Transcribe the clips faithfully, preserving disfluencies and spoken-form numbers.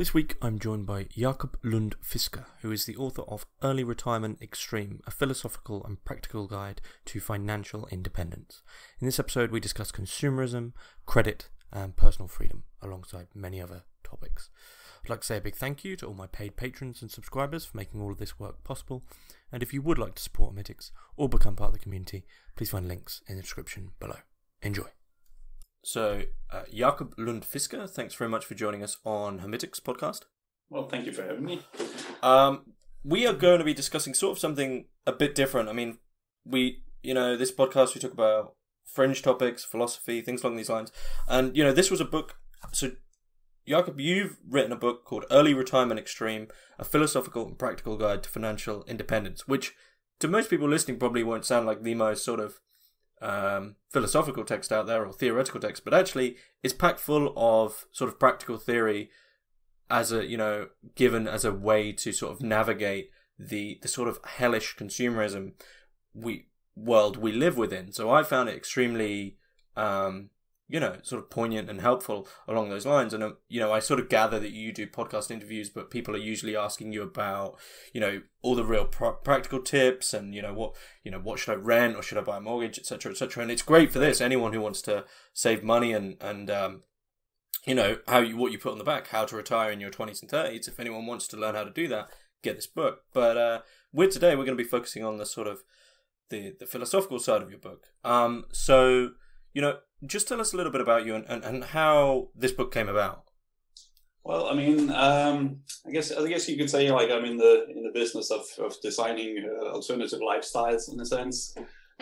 This week I'm joined by Jakob Lund Fisker, who is the author of Early Retirement Extreme, a philosophical and practical guide to financial independence. In this episode we discuss consumerism, credit and personal freedom, alongside many other topics. I'd like to say a big thank you to all my paid patrons and subscribers for making all of this work possible, and if you would like to support Hermitix or become part of the community, please find links in the description below. Enjoy. So, uh, Jakob Lund Fisker, thanks very much for joining us on Hermitix podcast. Well, thank you for having me. Um, we are going to be discussing sort of something a bit different. I mean, we, you know, this podcast we talk about fringe topics, philosophy, things along these lines. And, you know, this was a book. So, Jakob, you've written a book called Early Retirement Extreme, a philosophical and practical guide to financial independence, which to most people listening probably won't sound like the most sort of Um, philosophical text out there or theoretical text, but actually it's packed full of sort of practical theory as a, you know, given as a way to sort of navigate the, the sort of hellish consumerism we world we live within. So I found it extremely, um, you know, sort of poignant and helpful along those lines. And, um, you know, I sort of gather that you do podcast interviews, but people are usually asking you about, you know, all the real pr- practical tips and, you know, what, you know, what should I rent or should I buy a mortgage, et cetera, et cetera. And it's great for this. Anyone who wants to save money and, and, um, you know, how you, what you put on the back, how to retire in your twenties and thirties. If anyone wants to learn how to do that, get this book. But, uh, with today, we're going to be focusing on the sort of the, the philosophical side of your book. Um, so, you know, just tell us a little bit about you and, and, and how this book came about. Well, I mean, um, I guess I guess you could say like I'm in the in the business of of designing uh, alternative lifestyles in a sense,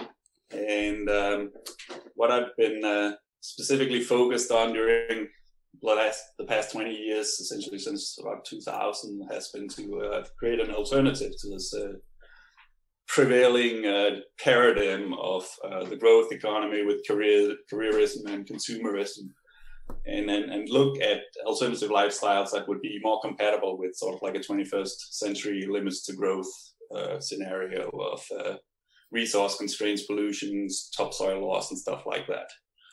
and um, what I've been uh, specifically focused on during the last the past twenty years, essentially since about two thousand, has been to uh, create an alternative to this Uh, prevailing uh, paradigm of uh, the growth economy with career careerism and consumerism, and, and and look at alternative lifestyles that would be more compatible with sort of like a twenty-first century limits to growth uh, scenario of uh, resource constraints, pollutions, topsoil loss, and stuff like that.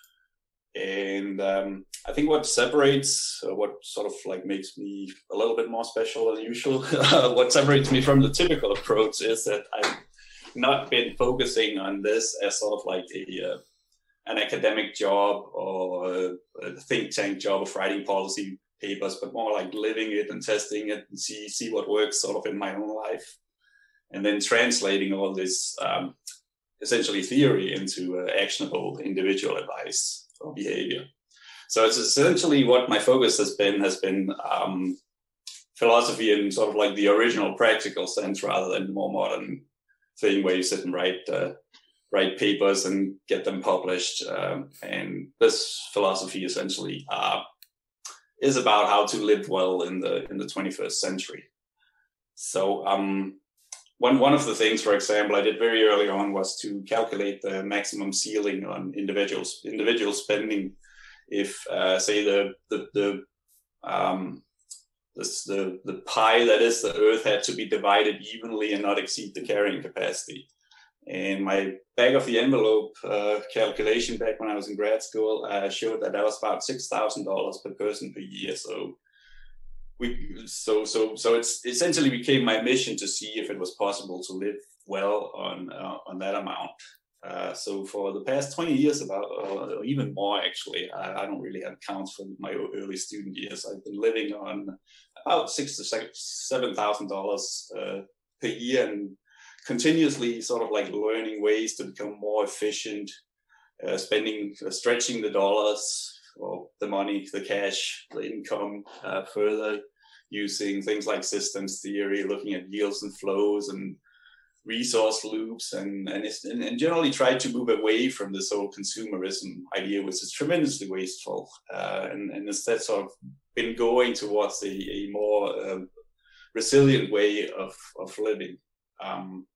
And um, I think what separates, uh, what sort of like makes me a little bit more special than usual, what separates me from the typical approach is that I've not been focusing on this as sort of like a uh, an academic job or a, a think tank job of writing policy papers, but more like living it and testing it and see see what works sort of in my own life, and then translating all this um, essentially theory into uh, actionable individual advice or behavior. So it's essentially what my focus has been has been um, philosophy in sort of like the original practical sense, rather than the more modern thing where you sit and write uh, write papers and get them published. Um, and this philosophy essentially uh, is about how to live well in the in the twenty-first century. So um, one one of the things, for example, I did very early on was to calculate the maximum ceiling on individuals individual spending. If uh, say the the the um, this, the the pie that is the Earth had to be divided evenly and not exceed the carrying capacity. And my back of the envelope uh, calculation back when I was in grad school uh, showed that that was about six thousand dollars per person per year. So we so so so it's essentially became my mission to see if it was possible to live well on uh, on that amount. Uh, so for the past twenty years, about or even more actually, I, I don't really have counts from my early student years. I've been living on about six to seven thousand dollars uh, per year, and continuously sort of like learning ways to become more efficient, uh, spending, uh, stretching the dollars or the money, the cash, the income uh, further, using things like systems theory, looking at yields and flows and resource loops, and and, and and generally try to move away from this whole consumerism idea, which is tremendously wasteful, uh, and, and instead sort of been going towards a, a more um, resilient way of, of living. Um,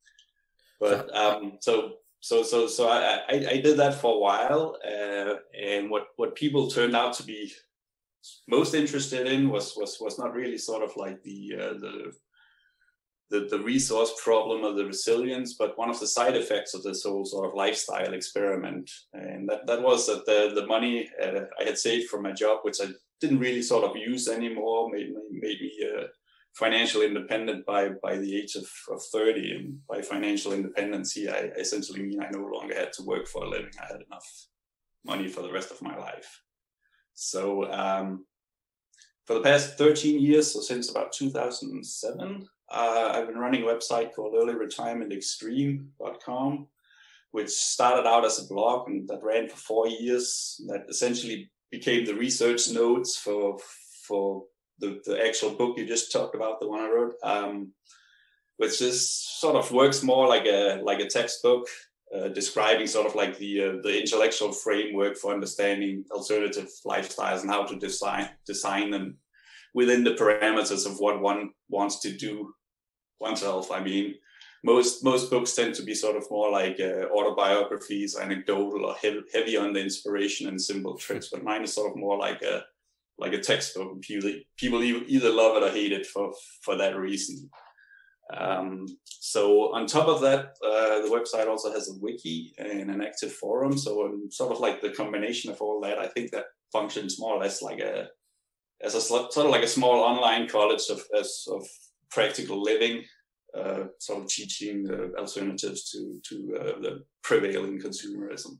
but um, so so so so I, I, I did that for a while, uh, and what, what people turned out to be most interested in was was was not really sort of like the uh, the The, the resource problem or the resilience, but one of the side effects of this whole sort of lifestyle experiment. And that, that was that the, the money uh, I had saved from my job, which I didn't really sort of use anymore. Made made me uh, financially independent by by the age of, of thirty, and by financial independence here, I essentially mean I no longer had to work for a living. I had enough money for the rest of my life. So um, for the past thirteen years, so since about two thousand seven, uh, I've been running a website called early retirement extreme dot com, which started out as a blog and that ran for four years. That essentially became the research notes for for the, the actual book you just talked about, the one I wrote, um, which is sort of works more like a like a textbook, uh, describing sort of like the uh, the intellectual framework for understanding alternative lifestyles and how to design design them within the parameters of what one wants to do oneself. I mean, most most books tend to be sort of more like uh, autobiographies, anecdotal, or heavy, heavy on the inspiration and simple tricks. But mine is sort of more like a like a textbook. People people either love it or hate it for for that reason. Um, so on top of that, uh, the website also has a wiki and an active forum. So um, sort of like the combination of all that, I think that functions more or less like a as a sort of like a small online college of as, of practical living. Uh, sort of teaching the alternatives to to uh, the prevailing consumerism.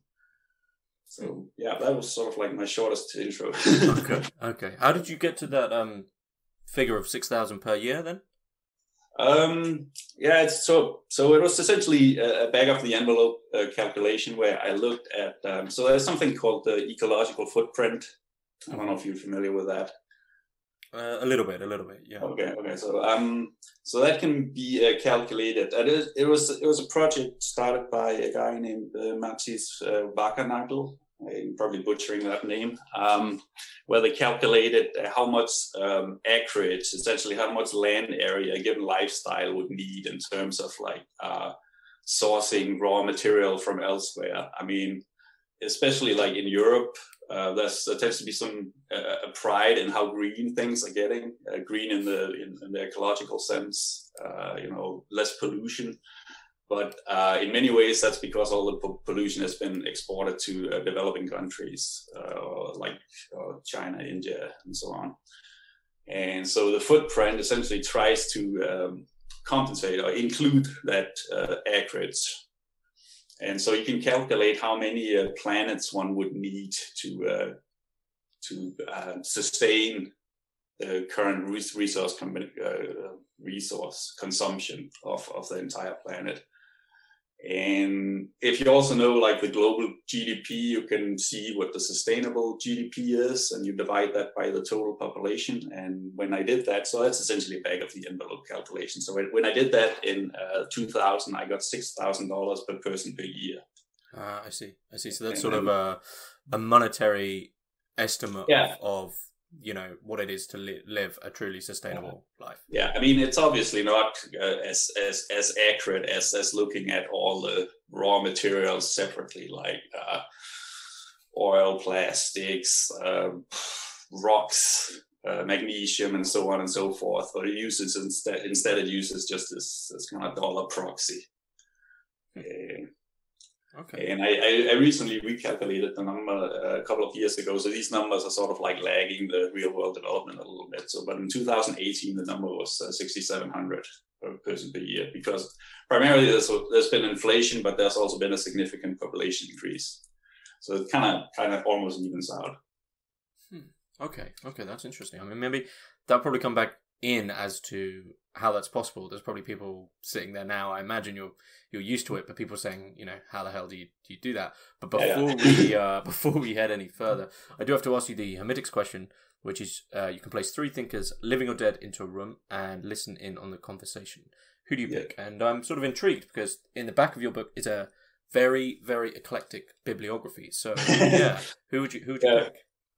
So yeah, that was sort of like my shortest intro. Okay, okay. How did you get to that um figure of six thousand per year then? Um, yeah, it's so so it was essentially a, a back of the envelope uh, calculation where I looked at. Um, so there's something called the ecological footprint. I don't know if you're familiar with that. Uh, a little bit, a little bit, yeah. Okay, okay. So, um, so that can be uh, calculated. And it, it was it was a project started by a guy named uh, Matthijs uh, Wakernagel. I'm probably butchering that name. Um, where they calculated how much um, acreage, essentially how much land area a given lifestyle would need in terms of like uh, sourcing raw material from elsewhere. I mean, especially like in Europe. Uh, there's, there tends to be some uh, pride in how green things are getting, uh, green in the in, in the ecological sense, uh, you know, less pollution. But uh, in many ways, that's because all the po- pollution has been exported to uh, developing countries uh, like uh, China, India, and so on. And so the footprint essentially tries to um, compensate or include that uh, acreage. And so you can calculate how many uh, planets one would need to uh, to uh, sustain the current resource com- uh, resource consumption of, of the entire planet. And if you also know like the global G D P, you can see what the sustainable G D P is, and you divide that by the total population. And when I did that, so that's essentially a back of the envelope calculation. So when I did that in uh, two thousand, I got six thousand dollars per person per year. Ah, uh, I see. I see. So that's and sort then, of a a monetary estimate yeah. of, of you know what it is to li- live a truly sustainable yeah. life. Yeah, I mean it's obviously not uh, as as as accurate as as looking at all the raw materials separately, like uh, oil, plastics, uh, rocks, uh, magnesium, and so on and so forth. But it uses instead instead it uses just this this kind of dollar proxy. Uh, Okay. And I, I recently recalculated the number a couple of years ago. So these numbers are sort of like lagging the real world development a little bit. So, but in two thousand eighteen, the number was uh, sixty-seven hundred per person per year, because primarily there's, there's been inflation, but there's also been a significant population increase. So it kind of kind of almost evens out. Hmm. Okay. Okay. That's interesting. I mean, maybe that'll probably come back in as to how that's possible. There's probably people sitting there now. I imagine you're you're used to it, but people saying, you know, how the hell do you do you do that? But before yeah, yeah. we uh, before we head any further, I do have to ask you the Hermitix question, which is uh, you can place three thinkers, living or dead, into a room and listen in on the conversation. Who do you yeah. pick? And I'm sort of intrigued because in the back of your book is a very very eclectic bibliography. So yeah, who would you who would you yeah. pick?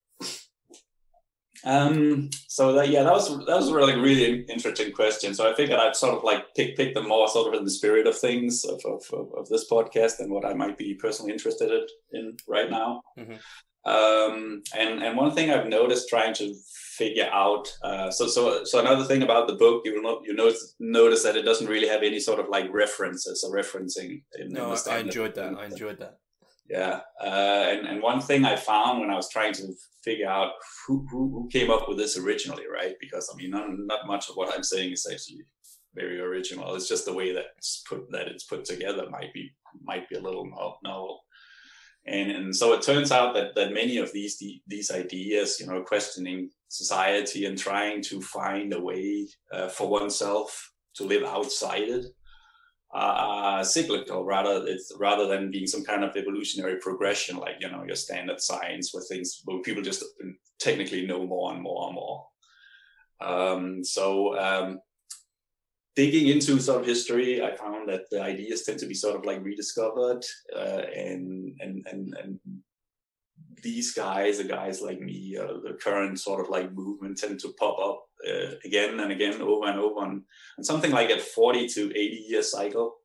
Um, so that, yeah, that was, that was a really, really interesting question. So I figured I'd sort of like pick, pick them more sort of in the spirit of things of, of, of this podcast and what I might be personally interested in right now. Mm-hmm. Um, and, and one thing I've noticed trying to figure out, uh, so, so, so another thing about the book, you will not, you notice, notice that it doesn't really have any sort of like references or referencing. In, no, in the I enjoyed that. I enjoyed that. Yeah, uh, and and one thing I found when I was trying to figure out who who, who came up with this originally, right? Because I mean, not, not much of what I'm saying is actually very original. It's just the way that it's put that it's put together might be might be a little novel. And and so it turns out that that many of these these ideas, you know, questioning society and trying to find a way uh, for oneself to live outside it, uh, cyclical rather it's rather than being some kind of evolutionary progression, like, you know, your standard science where things where people just technically know more and more and more. Um, so um, digging into sort of history, I found that the ideas tend to be sort of like rediscovered, uh, and and and and these guys, the guys like me, uh, the current sort of like movement tend to pop up uh, again and again, over and over, and, and something like a forty to eighty year cycle.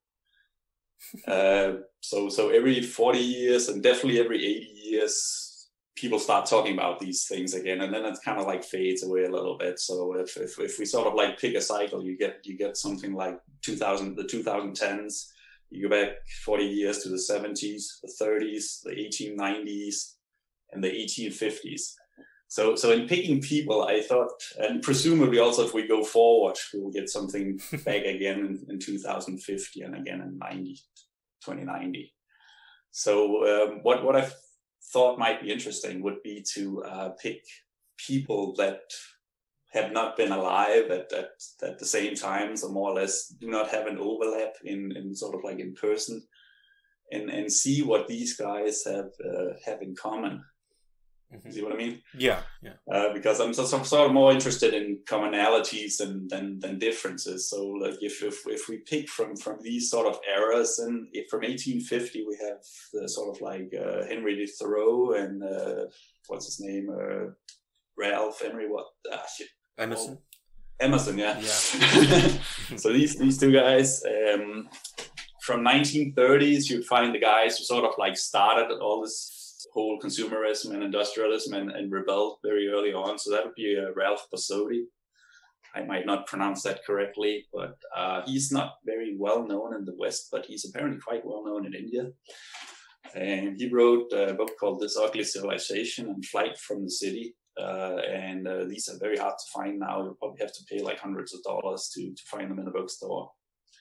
uh, so so every forty years and definitely every eighty years, people start talking about these things again, and then it kind of like fades away a little bit. So if if, if we sort of like pick a cycle, you get you get something like two thousand, the twenty tens. You go back forty years to the seventies, the thirties, the eighteen nineties. And the eighteen fifties. So, so in picking people, I thought, and presumably also if we go forward, we'll get something back again in, in two thousand fifty and again in ninety, twenty ninety. So, um, what what I thought might be interesting would be to uh, pick people that have not been alive at, at at the same time, so more or less do not have an overlap in in sort of like in person, and and see what these guys have uh, have in common. Mm-hmm. See what I mean? Yeah, yeah. Uh, because I'm, so, I'm sort of more interested in commonalities than than, than differences. So, like, if, if if we pick from from these sort of eras, and if from eighteen fifty we have the sort of like uh, Henry Thoreau and uh, what's his name, uh, Ralph Henry what ah, shit. Emerson. Oh, Emerson, yeah. Yeah. So these these two guys. Um, from nineteen thirties, you'd find the guys who sort of like started all this whole consumerism and industrialism and, and rebelled very early on. So that would be uh, Ralph Bossody. I might not pronounce that correctly, but uh, he's not very well known in the West, but he's apparently quite well known in India. And he wrote a book called This Ugly Civilization and Flight from the City. Uh, and uh, these are very hard to find now. You probably have to pay like hundreds of dollars to, to find them in a bookstore.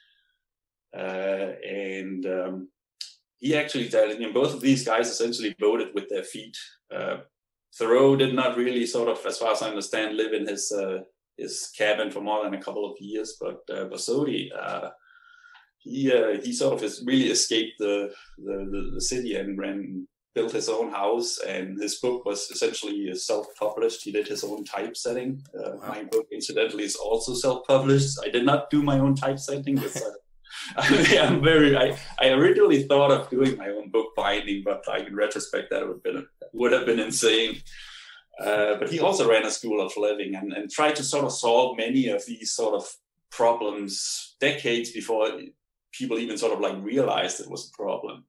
Uh, and um, he actually, you know, both of these guys essentially voted with their feet. Uh, Thoreau did not really sort of, as far as I understand, live in his uh, his cabin for more than a couple of years. But uh, Bossody, uh, he uh, he sort of has really escaped the the, the, the city and ran, built his own house. And his book was essentially self-published. He did his own typesetting. Uh, wow. My book, incidentally, is also self-published. I did not do my own typesetting. But, uh, I'm very. I, I originally thought of doing my own book binding, but like in retrospect, that would have been would have been insane. Uh, but he also ran a school of living and, and tried to sort of solve many of these sort of problems decades before people even sort of like realized it was a problem.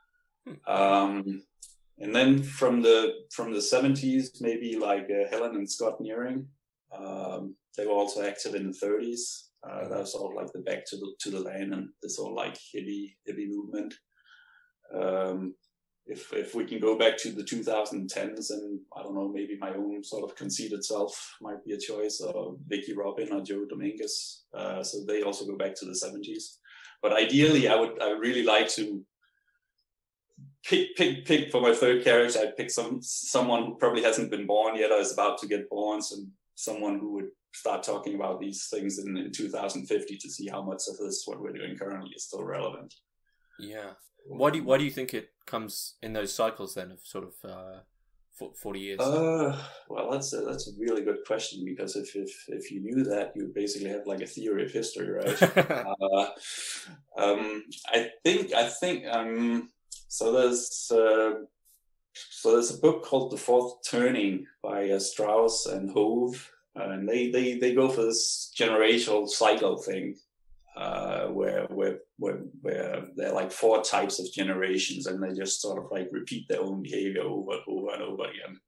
Um, and then from the from the seventies, maybe like uh, Helen and Scott Nearing, um, they were also active in the thirties. Uh, that was sort of like the back to the to the land and this whole like hippie hippie movement. Um, if if we can go back to the twenty tens, and I don't know, maybe my own sort of conceited self might be a choice, or Vicky Robin or Joe Dominguez. Uh, so they also go back to the seventies. But ideally, I would I would really like to pick pick pick for my third character. I'd pick some someone who probably hasn't been born yet or is about to get born. So someone who would start talking about these things in, in two thousand fifty to see how much of this what we're doing currently is still relevant. Yeah. Why do you, why do you think it comes in those cycles then of sort of uh, forty years? Uh, well, that's a, that's a really good question, because if, if if you knew that, you would basically have like a theory of history, right? uh, um, I think I think um, so. There's uh, so there's a book called The Fourth Turning by uh, Strauss and Hove. Uh, and they, they, they go for this generational cycle thing, uh, where, where, where, where there are like four types of generations, and they just sort of like repeat their own behavior over and over and over again.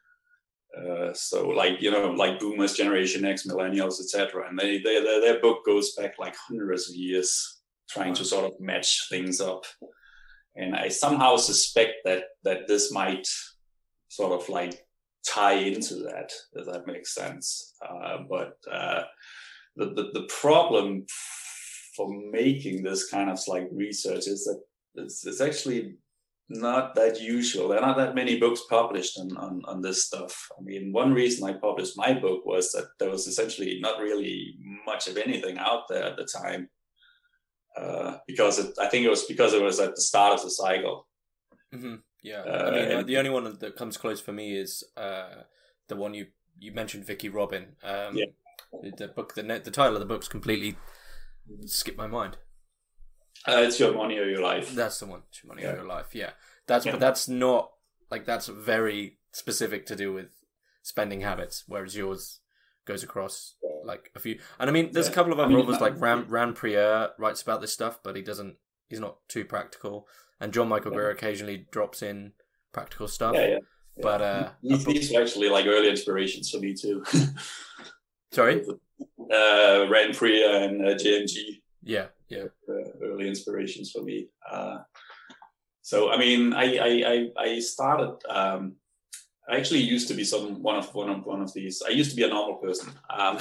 Uh, so like, you know, like boomers, Generation X, millennials, et cetera. And they, they, their, their book goes back like hundreds of years trying wow. to sort of match things up. and I somehow suspect that that this might sort of like tie into that, if that makes sense. Uh, but uh, the, the the problem for making this kind of like research is that it's, it's actually not that usual. There are not that many books published on, on, on this stuff. I mean, one reason I published my book was that there was essentially not really much of anything out there at the time. Uh, because it, I think it was because it was at the start of the cycle. Mm-hmm. Yeah, uh, I mean, and, the only one that comes close for me is uh, the one you you mentioned, Vicki Robin. Um, yeah. The book, the the title of the book's completely skipped my mind. Uh, it's Your Money or Your Life. That's the one. Your Money yeah. or Your Life. Yeah, that's yeah. but that's not like that's very specific to do with spending habits, whereas yours goes across like a few. And I mean, there's yeah. a couple of other I mean, authors like Ran Rand Prieur writes about this stuff, but he doesn't. He's not too practical. And John Michael yeah. Greer occasionally drops in practical stuff. Yeah, yeah. yeah. But uh, these, these are actually like early inspirations for me too. Sorry, uh, Rand Prieur and uh, J M G. Yeah, yeah. Uh, early inspirations for me. Uh, so I mean, I I I, I started. Um, I actually used to be some one of one of one of these. I used to be a normal person. Um,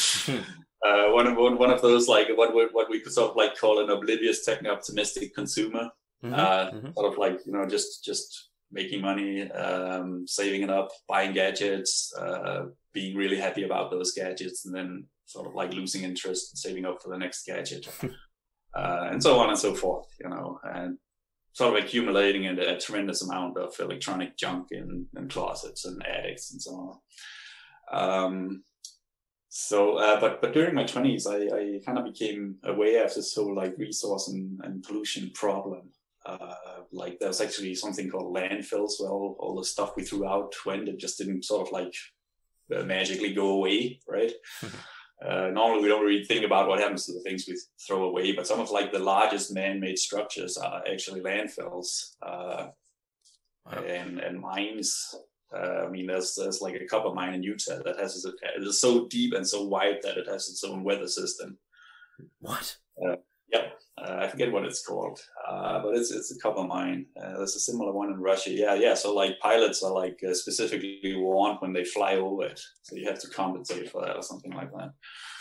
uh, one of one, one of those like what we, what we could sort of like call an oblivious, techno-optimistic consumer. Mm-hmm, uh, mm-hmm. Sort of like you know just just making money, um, saving it up, buying gadgets, uh, being really happy about those gadgets, and then sort of like losing interest and saving up for the next gadget, uh, and so on and so forth. You know, and sort of accumulating a, a tremendous amount of electronic junk in, in closets and attics and so on. Um, so, uh, but but during my twenties, I, I kind of became aware of this whole like resource and, and pollution problem. Uh, like there's actually something called landfills where all, all the stuff we threw out went. It just didn't sort of like uh, magically go away, right? Uh, normally we don't really think about what happens to the things we throw away, but some of like the largest man-made structures are actually landfills uh, wow. and and mines. Uh, I mean, there's there's like a copper mine in Utah that has it is so deep and so wide that it has its own weather system. What? Uh, yep, uh, I forget what it's called, uh, but it's it's a copper mine. Uh, there's a similar one in Russia. Yeah, yeah. So like pilots are like uh, specifically warned when they fly over it, so you have to compensate for that or something like that.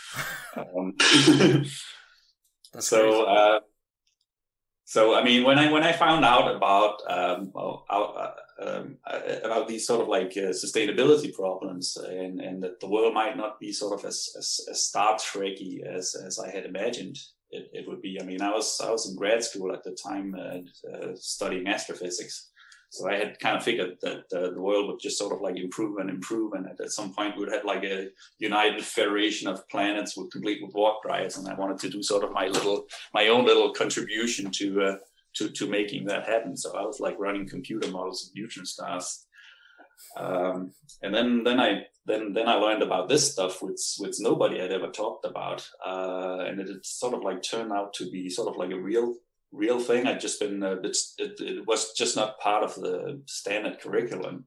um, so, uh, so I mean, when I when I found out about um, well, uh, um, about these sort of like uh, sustainability problems, and and that the world might not be sort of as as, as Star Trekky as as I had imagined it, it would be. I mean, I was I was in grad school at the time, uh, uh, studying astrophysics. So I had kind of figured that uh, the world would just sort of like improve and improve, and at, at some point we would have like a united federation of planets with complete with warp drives, and I wanted to do sort of my little, my own little contribution to uh, to to making that happen. So I was like running computer models of neutron stars, um, and then then I then then I learned about this stuff, which which nobody had ever talked about, uh, and it, it sort of like turned out to be sort of like a real. real thing. I'd just been, uh, it's, it, it was just not part of the standard curriculum.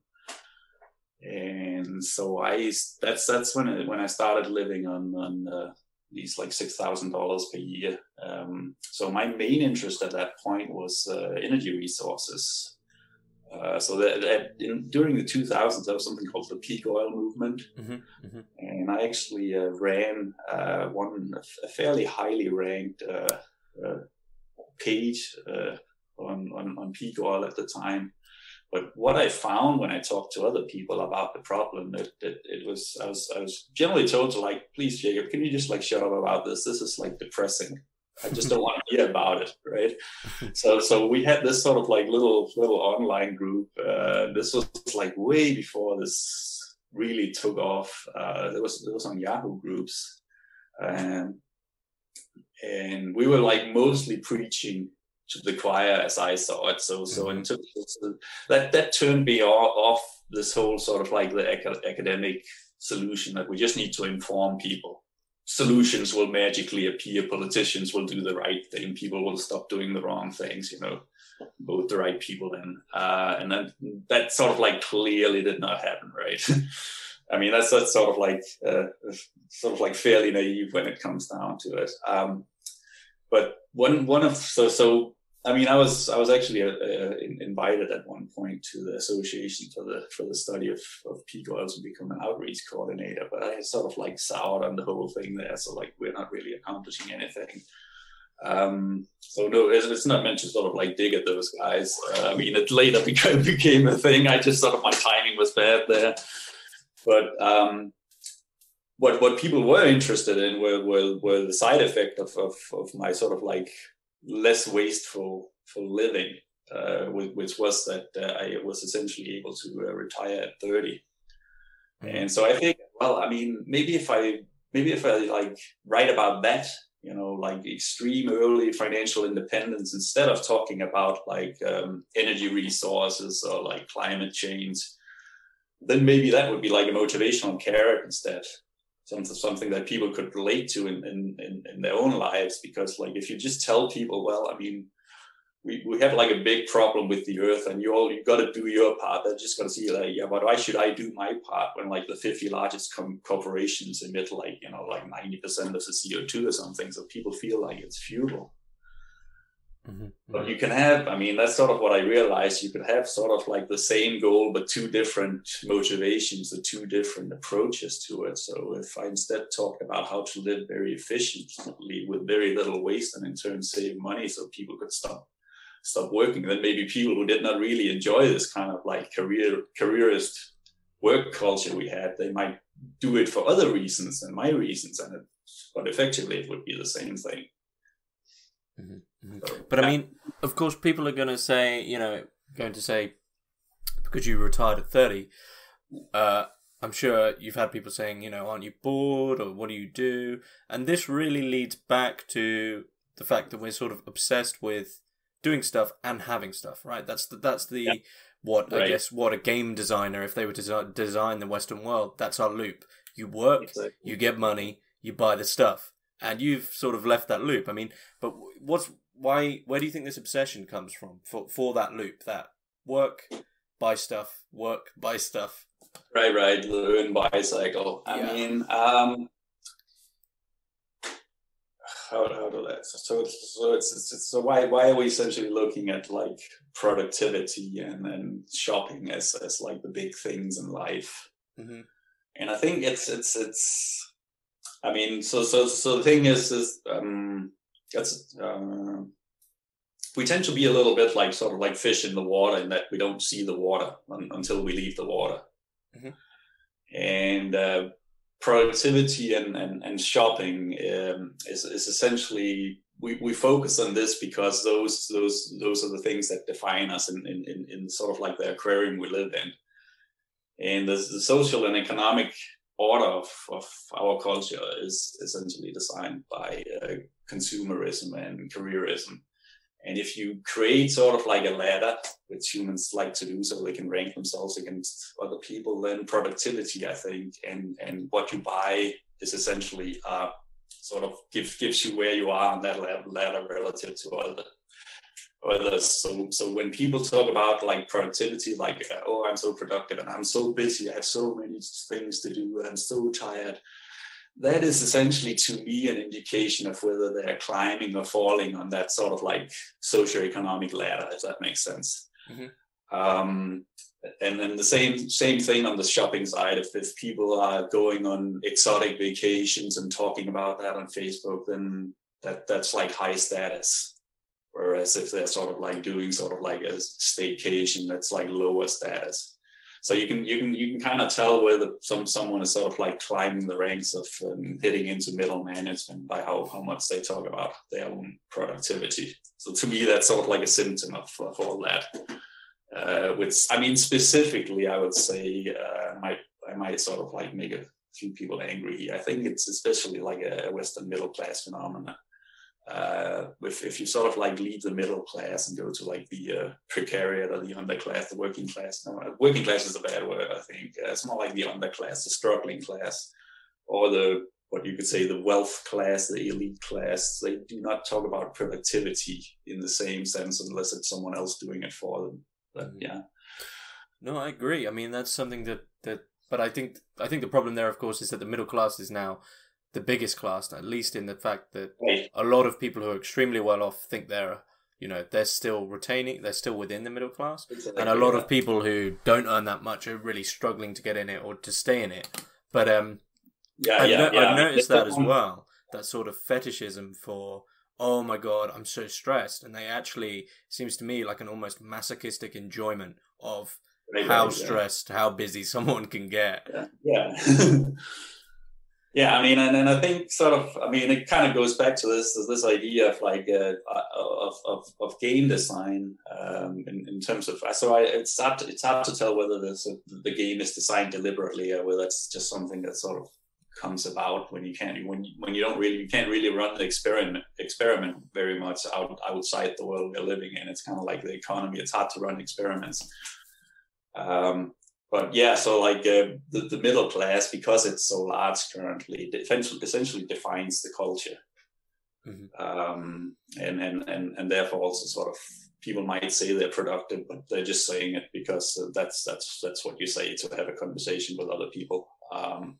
And so I, that's, that's when, it, when I started living on, on uh, these like six thousand dollars per year. Um, so my main interest at that point was uh, energy resources. Uh, so that, that in, during the two thousands, there was something called the peak oil movement. Mm-hmm, mm-hmm. And I actually uh, ran uh, one, a fairly highly ranked uh, uh, page uh, on, on on peak oil at the time. But what I found when I talked to other people about the problem, it, it, it was I was I was generally told to like, please Jacob, can you just like shut up about this? This is like depressing. I just don't want to hear about it, right? So so we had this sort of like little little online group. Uh, this was like way before this really took off. Uh, it was it was on Yahoo groups. Um, And we were like mostly preaching to the choir as I saw it. So, so, mm-hmm. and so that that turned me off this whole sort of like the academic solution that we just need to inform people. Solutions will magically appear. Politicians will do the right thing. People will stop doing the wrong things. You know, vote the right people in. Uh, and then that sort of like clearly did not happen, right? I mean, that's that's sort of like uh, sort of like fairly naive when it comes down to it. Um, but one one of so so I mean, I was I was actually uh, uh, invited at one point to the association for the for the study of, of peak oil to become an outreach coordinator, but I sort of like soured on the whole thing there. So like we're not really accomplishing anything. Um, so no, it's, it's not meant to sort of like dig at those guys. Uh, I mean, it later became became a thing. I just sort of my timing was bad there, but. Um, What, what people were interested in were, were, were the side effect of, of, of my sort of like less wasteful for living, uh, which was that uh, I was essentially able to uh, retire at thirty. Mm-hmm. And so I think, well, I mean, maybe if I, maybe if I like write about that, you know, like extreme early financial independence, instead of talking about like um, energy resources or like climate change, then maybe that would be like a motivational carrot instead. Something, something that people could relate to in, in, in their own lives. Because like, if you just tell people, well, I mean, we, we have like a big problem with the earth and you all, you got to do your part. They're just going to see like, yeah, but why should I do my part when like the fifty largest com- corporations emit like, you know, like ninety percent of the C O two or something. So people feel like it's futile. Mm-hmm. But you can have, I mean, that's sort of what I realized. You could have sort of like the same goal, but two different motivations, the two different approaches to it. So if I instead talked about how to live very efficiently with very little waste and in turn save money so people could stop stop working, then maybe people who did not really enjoy this kind of like career careerist work culture we had, they might do it for other reasons than my reasons. And it, but effectively, it would be the same thing. Mm-hmm. Mm-hmm. But I mean, of course, people are going to say, you know, going to say, because you retired at thirty, uh, I'm sure you've had people saying, you know, aren't you bored or what do you do? And this really leads back to the fact that we're sort of obsessed with doing stuff and having stuff, right? That's the, that's the, yeah. what, right. I guess, what a game designer, if they were to design the Western world, that's our loop. You work, exactly. You get money, you buy the stuff. And you've sort of left that loop. I mean, but what's why? Where do you think this obsession comes from for for that loop? That work, buy stuff, work, buy stuff. Right, right. Learn, buy cycle. I yeah. mean, um, how how do that? So so it's, it's, it's so why why are we essentially looking at like productivity and then shopping as as like the big things in life? Mm-hmm. And I think it's it's it's. I mean, so so so the thing is, is um, it's, uh, we tend to be a little bit like sort of like fish in the water in that we don't see the water un- until we leave the water. Mm-hmm. And uh, productivity and, and, and shopping um, is, is essentially, we, we focus on this because those those those are the things that define us in, in, in, in sort of like the aquarium we live in. And the, the social and economic order of, of our culture is essentially designed by uh, consumerism and careerism. And if you create sort of like a ladder, which humans like to do so they can rank themselves against other people, then productivity, I think, and, and what you buy is essentially uh, sort of give, gives you where you are on that ladder relative to other others. So, so when people talk about like productivity, like, uh, oh, I'm so productive and I'm so busy, I have so many things to do, I'm so tired. That is essentially to me an indication of whether they're climbing or falling on that sort of like socioeconomic ladder, if that makes sense. Mm-hmm. Um, and then the same same thing on the shopping side. If, if people are going on exotic vacations and talking about that on Facebook, then that that's like high status. Whereas if they're sort of like doing sort of like a staycation, that's like lower status. So you can you can you can kind of tell whether some someone is sort of like climbing the ranks of um, hitting into middle management by how, how much they talk about their own productivity. So to me, that's sort of like a symptom of, of all that. Uh, which I mean, specifically, I would say uh, might I might sort of like make a few people angry here. I think it's especially like a Western middle class phenomenon. Uh, if, if you sort of like leave the middle class and go to like the uh, precariat or the underclass, the working class. No, working class is a bad word, I think. Uh, it's more like the underclass, the struggling class, or the, what you could say, the wealth class, the elite class. They do not talk about productivity in the same sense unless it's someone else doing it for them. But yeah. No, I agree. I mean, that's something that, that, but I think, I think the problem there, of course, is that the middle class is now the biggest class, at least in the fact that a lot of people who are extremely well off think they're, you know, they're still retaining, they're still within the middle class. Exactly, and a lot yeah. of people who don't earn that much are really struggling to get in it or to stay in it. But um, Yeah, I've, yeah, no- yeah. I've noticed that as Um, well. That sort of fetishism for, oh my god, I'm so stressed. And they actually, seems to me like an almost masochistic enjoyment of Right, how right, yeah. stressed, how busy someone can get. Yeah, yeah. Yeah, I mean, and, and I think sort of, I mean, it kind of goes back to this this idea of like uh, of, of of game design um, in, in terms of. So I, it's hard to, it's hard to tell whether this, the game is designed deliberately or whether it's just something that sort of comes about when you can't when you, when you don't really you can't really run the experiment experiment very much out outside the world we're living in. It's kind of like the economy. It's hard to run experiments. Um, But yeah, so like uh, the, the middle class, because it's so large currently, it essentially, essentially defines the culture. Mhm. Um, and, and, and, and therefore also sort of people might say they're productive, but they're just saying it because that's, that's, that's what you say to have a conversation with other people. Um,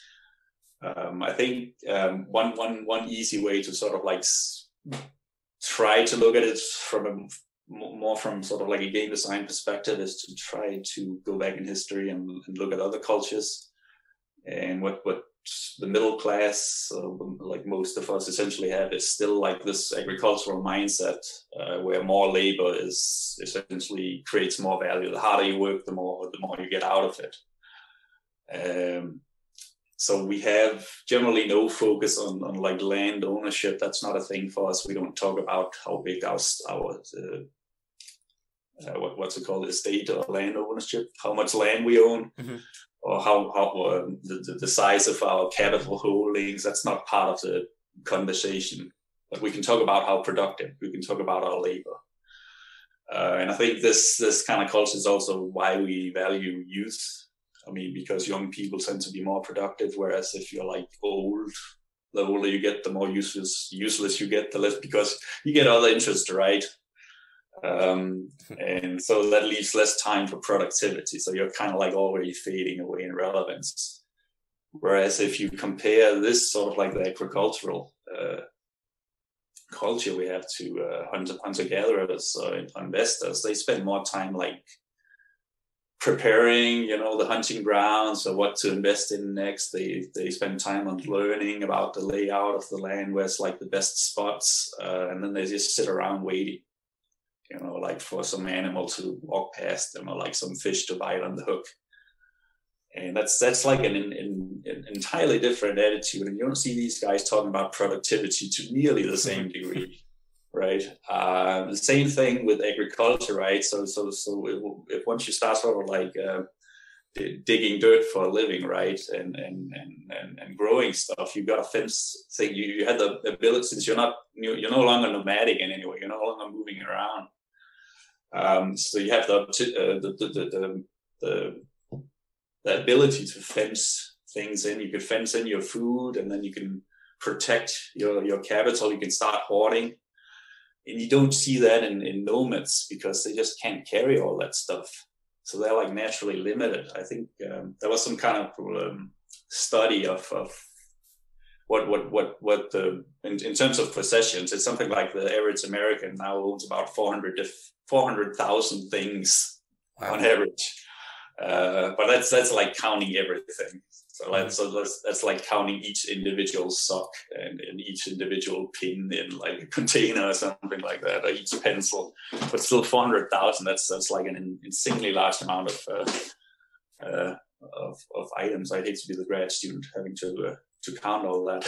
um, I think um, one, one, one easy way to sort of like s- try to look at it from a more from sort of like a game design perspective is to try to go back in history and, and look at other cultures and what what the middle class, uh, like most of us essentially have, is still like this agricultural mindset uh, where more labor is essentially creates more value. The harder you work, the more the more you get out of it. Um, so we have generally no focus on, on like land ownership. That's not a thing for us. We don't talk about how big our our uh, uh, what, what's it called, estate or land ownership, how much land we own, Mhm. or how how uh, the the size of our capital holdings. That's not part of the conversation. But we can talk about how productive. We can talk about our labor. Uh, and I think this this kind of culture is also why we value youth. I mean, because young people tend to be more productive, whereas if you're like old, the older you get, the more useless useless you get, the less, because you get other interests, right? Um, and so that leaves less time for productivity. So you're kind of like already fading away in relevance. Whereas if you compare this sort of like the agricultural uh, culture we have to uh, hunter, hunter-gatherers or investors, they spend more time like preparing, you know, the hunting grounds or what to invest in next. They they spend time on learning about the layout of the land, where's like the best spots, uh, and then they just sit around waiting, you know, like for some animal to walk past them or like some fish to bite on the hook. And that's that's like an, an, an entirely different attitude. And you don't see these guys talking about productivity to nearly the same degree. Right. Uh, the same thing with agriculture, right? So, so, so if, if once you start sort of like uh, d- digging dirt for a living, right, and and and and, and growing stuff, you've got a fence thing. You, you had the ability, since you're not you're no longer nomadic in any way. You're no longer moving around. Um, so you have the, uh, the, the, the the the ability to fence things in. You could fence in your food, and then you can protect your your capital. You can start hoarding. And you don't see that in, in nomads because they just can't carry all that stuff. So they're like naturally limited. I think um, there was some kind of um, study of, of what what what what the in, in terms of possessions. It's something like the average American now owns about four hundred thousand things. Wow. On average. Uh, but that's that's like counting everything. So that's so that's, that's like counting each individual sock and, and each individual pin in like a container or something like that, or each pencil. But still, four hundred thousand. That's that's like an insanely large amount of uh, uh, of, of items. I'd hate to be the grad student having to uh, to count all that.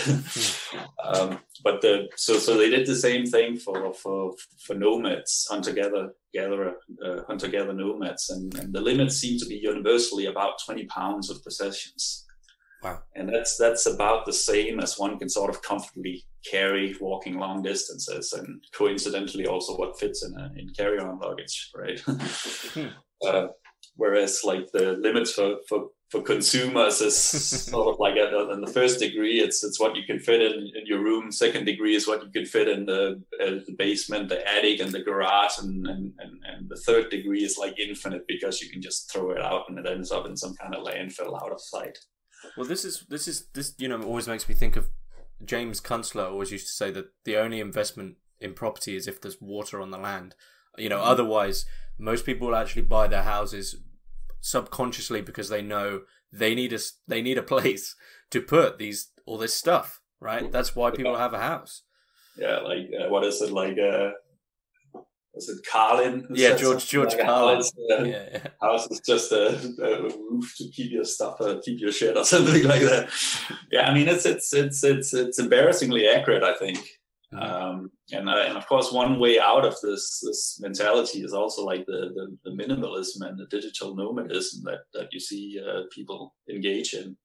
um, but the so so they did the same thing for for for nomads, hunter gatherer gatherer uh, hunter gatherer nomads, and, and the limits seem to be universally about twenty pounds of possessions. Wow. And that's that's about the same as one can sort of comfortably carry walking long distances, and coincidentally also what fits in a, in carry-on luggage, right? hmm. uh, whereas like the limits for, for, for consumers is sort of like a, in the first degree, it's it's what you can fit in, in your room. Second degree is what you can fit in the, uh, the basement, the attic, and the garage, and, and and and the third degree is like infinite because you can just throw it out and it ends up in some kind of landfill out of sight. Well, this is this is this you know always makes me think of James Kunstler. Always used to say that the only investment in property as if there's water on the land. You know, mm-hmm. otherwise, most people will actually buy their houses subconsciously because they know they need a they need a place to put these all this stuff. Right, that's why people have a house. Yeah, like uh, what is it like? Uh, was it Carlin? Yeah, George George like Carlin. House, uh, yeah, yeah. House is just a, a roof to keep your stuff, uh, keep your shit, or something like that. Yeah, I mean it's it's it's it's it's embarrassingly accurate, I think. Mm-hmm. Um, and uh, and of course, one way out of this this mentality is also like the the, the minimalism and the digital nomadism that that you see uh, people engage in.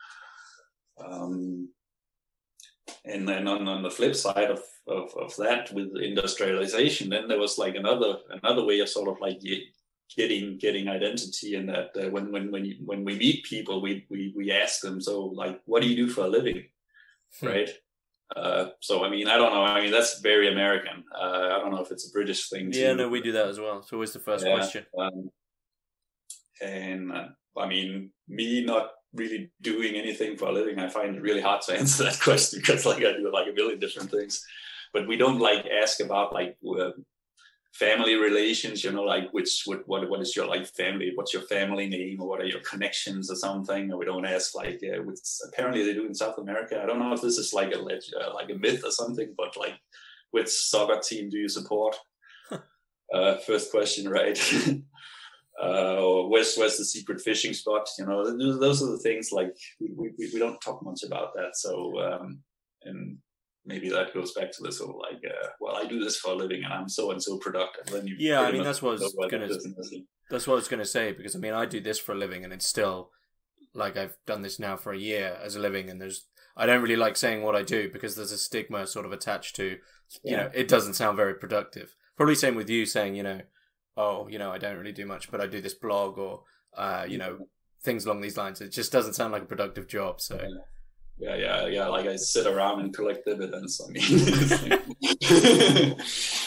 Um, And then on, on the flip side of, of, of that, with industrialization, then there was like another another way of sort of like getting getting identity in that. Uh, when when when you, when we meet people, we, we we ask them, so like, what do you do for a living, hmm. right? Uh, so I mean, I don't know. I mean, that's very American. Uh, I don't know if it's a British thing. Yeah, too. no, we do that as well. It's always the first yeah, question. Um, and uh, I mean, me not really doing anything for a living, I find it really hard to answer that question because like I do like a million different things, but we don't like ask about like uh, family relations, you know, like which what, what what is your like family, what's your family name, or what are your connections or something, or we don't ask like uh, which apparently they do in South America. I don't know if this is like a uh, like a myth or something, but like which soccer team do you support? uh, first question, right? Uh, or where's where's the secret fishing spot? You know, those are the things like we we, we don't talk much about that. So um, and maybe that goes back to this whole like, uh, well, I do this for a living and I'm so and so productive. Then you yeah, I mean that's what I was gonna that's what I was gonna say because I mean I do this for a living and it's still like I've done this now for a year as a living and there's I don't really like saying what I do because there's a stigma sort of attached to you yeah. know it doesn't sound very productive. Probably same with you saying you know. oh, you know, I don't really do much, but I do this blog or, uh, you know, things along these lines. It just doesn't sound like a productive job. So, yeah, yeah, yeah. Like I sit around and collect dividends. I mean,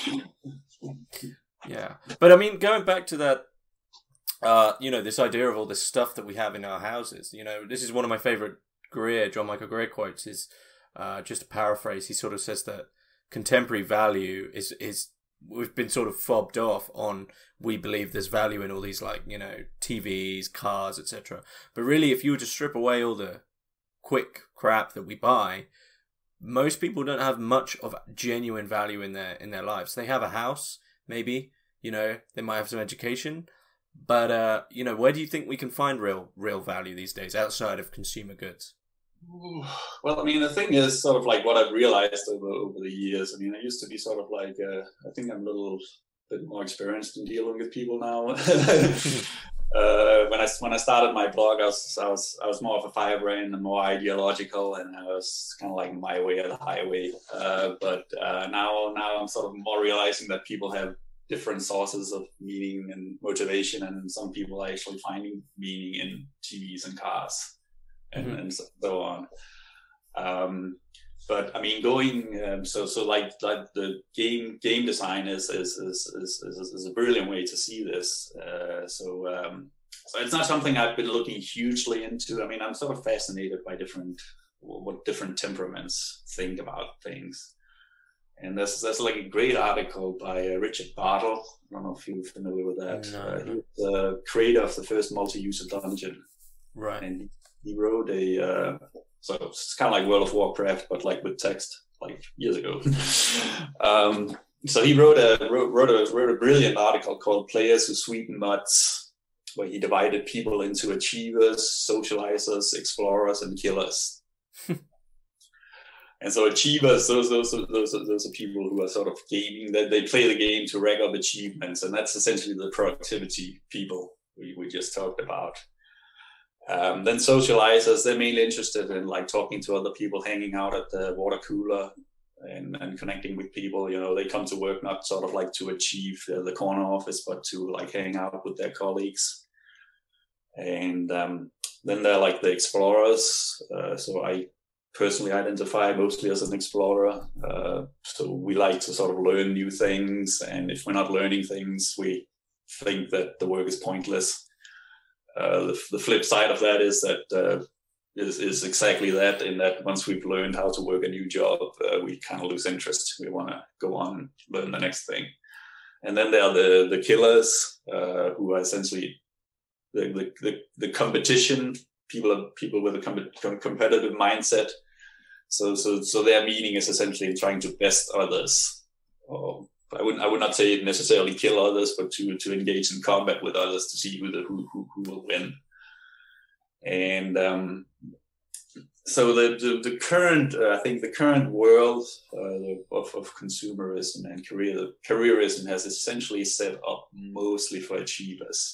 yeah. But I mean, going back to that, uh, you know, this idea of all this stuff that we have in our houses, you know, this is one of my favorite Greer, John Michael Greer quotes is, uh, just a paraphrase. He sort of says that contemporary value is, is, we've been sort of fobbed off on we believe there's value in all these like you know T Vs, cars, et cetera. But really, if you were to strip away all the quick crap that we buy, most people don't have much of genuine value in their in their lives. They have a house, maybe you know they might have some education, but uh, you know where do you think we can find real real value these days outside of consumer goods? Well, I mean, the thing is sort of like what I've realized over, over the years. I mean, I used to be sort of like, uh, I think I'm a little bit more experienced in dealing with people now. uh, when I when I started my blog, I was I was I was more of a firebrand and more ideological, and I was kind of like my way or the highway. Uh, but uh, now now I'm sort of more realizing that people have different sources of meaning and motivation, and some people are actually finding meaning in T Vs and cars. And, mm-hmm. and so on. Um, but I mean, going um, so so like like the game game design is is is is, is, is a brilliant way to see this. Uh, so um, so it's not something I've been looking hugely into. I mean, I'm sort of fascinated by different what different temperaments think about things. And there's there's like a great article by uh, Richard Bartle. I don't know if you're familiar with that. No. Uh, he was the creator of the first multi-user dungeon. Right. And he wrote a, uh, so it's kind of like World of Warcraft, but like with text, like years ago. um, so he wrote a wrote, wrote a wrote a brilliant article called "Players Who Sweeten Mutts," where he divided people into achievers, socializers, explorers, and killers. And so achievers, those those those those are people who are sort of gaming. That they play the game to rack up achievements, and that's essentially the productivity people we, we just talked about. Um, then socializers, they're mainly interested in like talking to other people, hanging out at the water cooler and, and connecting with people. You know, they come to work not sort of like to achieve uh, the corner office, but to like hang out with their colleagues. And um, then they're like the explorers. Uh, so I personally identify mostly as an explorer. Uh, so we like to sort of learn new things. And if we're not learning things, we think that the work is pointless. Uh, the, the flip side of that is that uh, is, is exactly that, in that once we've learned how to work a new job, uh, we kind of lose interest. We want to go on and learn the next thing. And then there are the, the killers, uh, who are essentially the, the, the, the competition, people are people with a com- competitive mindset. So, so, so their meaning is essentially trying to best others. Or I wouldn't, I would not say necessarily kill others, but to, to engage in combat with others to see who the, who, who, who will win. And, um, so the, the, the current, uh, I think the current world, uh, of, of consumerism and career, careerism has essentially set up mostly for achievers.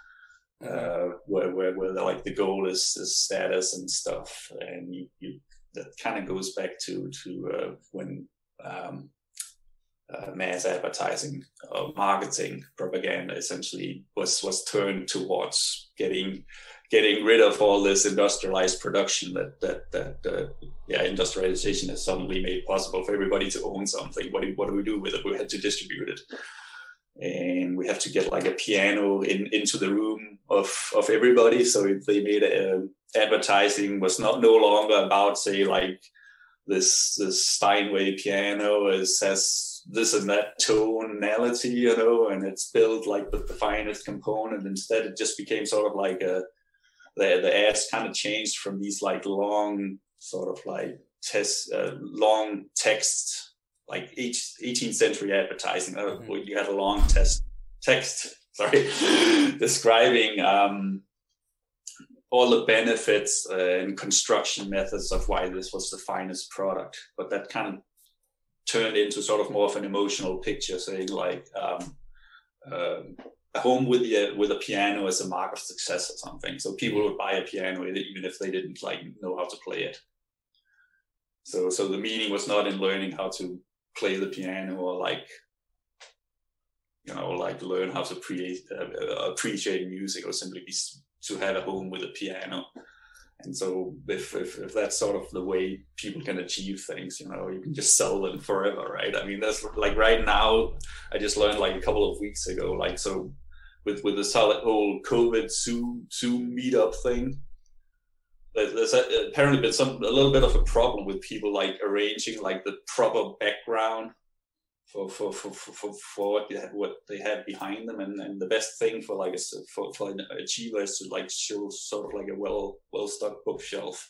Uh, where, where, where the, like the goal is, is status and stuff. And you, you, that kind of goes back to, to, uh, when, um, uh, mass advertising, uh, marketing, propaganda essentially was, was turned towards getting, getting rid of all this industrialized production that, that, that, uh, yeah, industrialization has suddenly made possible for everybody to own something. What do, what do we do with it? We had to distribute it. And we have to get like a piano in, into the room of, of everybody. So if they made a, advertising was not no longer about, say, like this, this Steinway piano is, has this and that tonality, you know, and it's built like with the finest component. Instead, it just became sort of like a, the, the ads kind of changed from these like long sort of like test, uh, long text, like eighteenth century advertising. Mm-hmm. You had a long test, text, sorry, describing um, all the benefits uh, and construction methods of why this was the finest product. But that kind of turned into sort of more of an emotional picture, saying like, um, um, a home with the, with a piano is a mark of success or something. So people would buy a piano even if they didn't like know how to play it. So, so the meaning was not in learning how to play the piano or like, you know, like learn how to create, uh, appreciate music, or simply be, to have a home with a piano. And so if, if if that's sort of the way people can achieve things, you know, you can just sell them forever, right? I mean, that's like right now, I just learned like a couple of weeks ago, like, so with, with this whole COVID Zoom, Zoom meetup thing, there's apparently been some, a little bit of a problem with people like arranging like the proper background for, for, for, for, for, for what, they have, what they have behind them. And, and the best thing for like a, for, for an achiever is to like show sort of like a well, well-stocked bookshelf.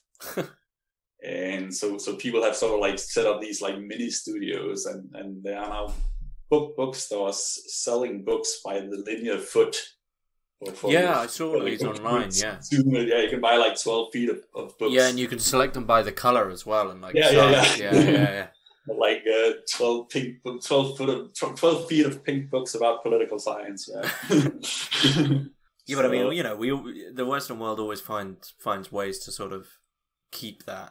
And so, so people have sort of like set up these like mini studios, and, and they are now book bookstores selling books by the linear foot. For, for yeah, the, I saw these online. Yeah, yeah, you can buy like twelve feet of, of books. Yeah, and you can select them by the color as well, and like yeah, yeah, yeah, yeah, yeah, yeah. Like uh, twelve pink, twelve foot of twelve feet of pink books about political science. Yeah, yeah, but I mean, you know, we the Western world always finds finds ways to sort of keep that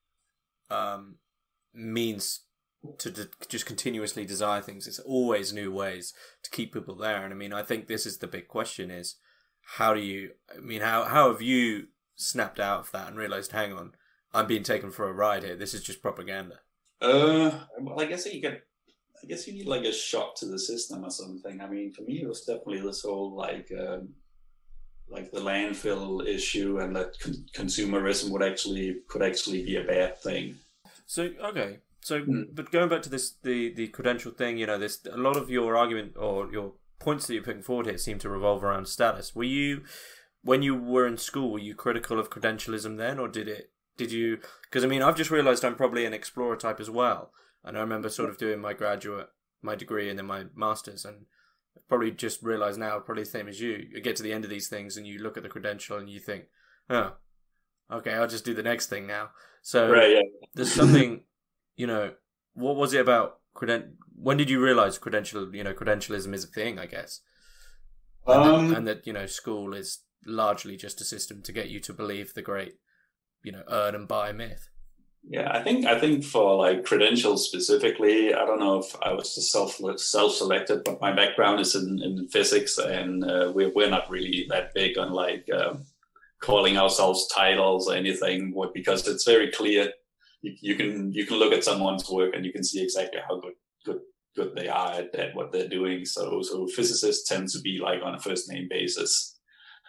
um, means to d- just continuously desire things. It's always new ways to keep people there. And I mean, I think this is the big question: is how do you? I mean, how how have you snapped out of that and realized, hang on, I'm being taken for a ride here. This is just propaganda. Uh, well, I guess you get. I guess you need like a shock to the system or something. I mean, for me, it was definitely this whole like, um, like the landfill issue, and that con- consumerism would actually could actually be a bad thing. So okay. So, mm. but going back to this, the, the credential thing, you know, this a lot of your argument or your points that you're putting forward here seem to revolve around status. Were you, when you were in school, were you critical of credentialism then, or did it, did you, because I mean, I've just realised I'm probably an explorer type as well. And I remember sort of doing my graduate, my degree and then my master's, and I've probably just realised now, probably the same as you, you get to the end of these things and you look at the credential and you think, oh, okay, I'll just do the next thing now. So right, yeah. There's something... You know, what was it about creden? When did you realize credential? You know, credentialism is a thing, I guess, and, um, that, and that you know, school is largely just a system to get you to believe the great, you know, earn and buy myth. Yeah, I think I think for like credentials specifically, I don't know if I was just self self selected, but my background is in, in physics, and uh, we're we're not really that big on like uh, calling ourselves titles or anything, because it's very clear. You, you can you can look at someone's work and you can see exactly how good good good they are at, at what they're doing. So so physicists tend to be like on a first name basis,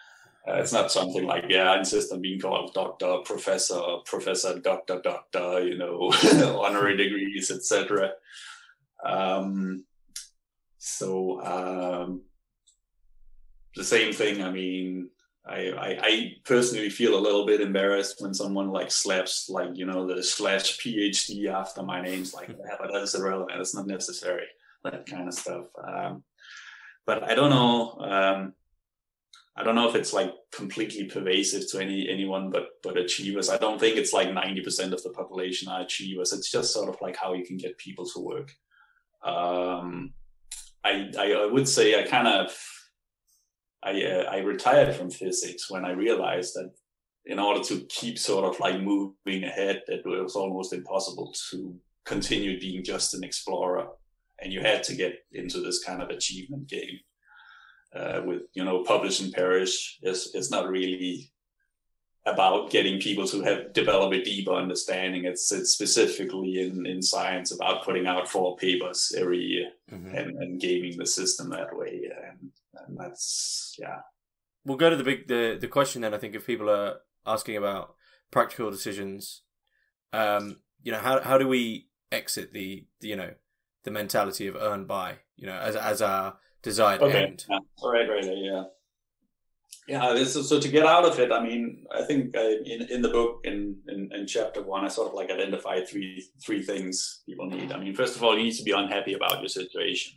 Uh, it's not something like, yeah, I insist on being called doctor, professor, professor, doctor, doctor, you know, honorary degrees, et cetera. Um, so um, the same thing. I mean, I, I I personally feel a little bit embarrassed when someone like slaps like, you know, the slash PhD after my name's like, yeah, but that's irrelevant. It's not necessary. That kind of stuff. Um, but I don't know. Um, I don't know if it's like completely pervasive to any anyone but but achievers. I don't think it's like ninety percent of the population are achievers. It's just sort of like how you can get people to work. Um, I, I I would say I kind of I uh, I retired from physics when I realized that in order to keep sort of like moving ahead, it was almost impossible to continue being just an explorer, and you had to get into this kind of achievement game. Uh, with, you know, publish and perish is is not really about getting people to have develop a deeper understanding. It's it's specifically in, in science about putting out four papers every year mm-hmm. and, and gaming the system that way. And, and that's, yeah. We'll go to the big the, the question then. I think if people are asking about practical decisions, um, you know, how how do we exit the, the you know the mentality of earn by, you know, as as our desired okay. end. Yeah. All right, right, yeah. Yeah, this is, so to get out of it, I mean, I think I, in, in the book, in, in, in chapter one, I sort of like identified three three things people need. I mean, first of all, you need to be unhappy about your situation.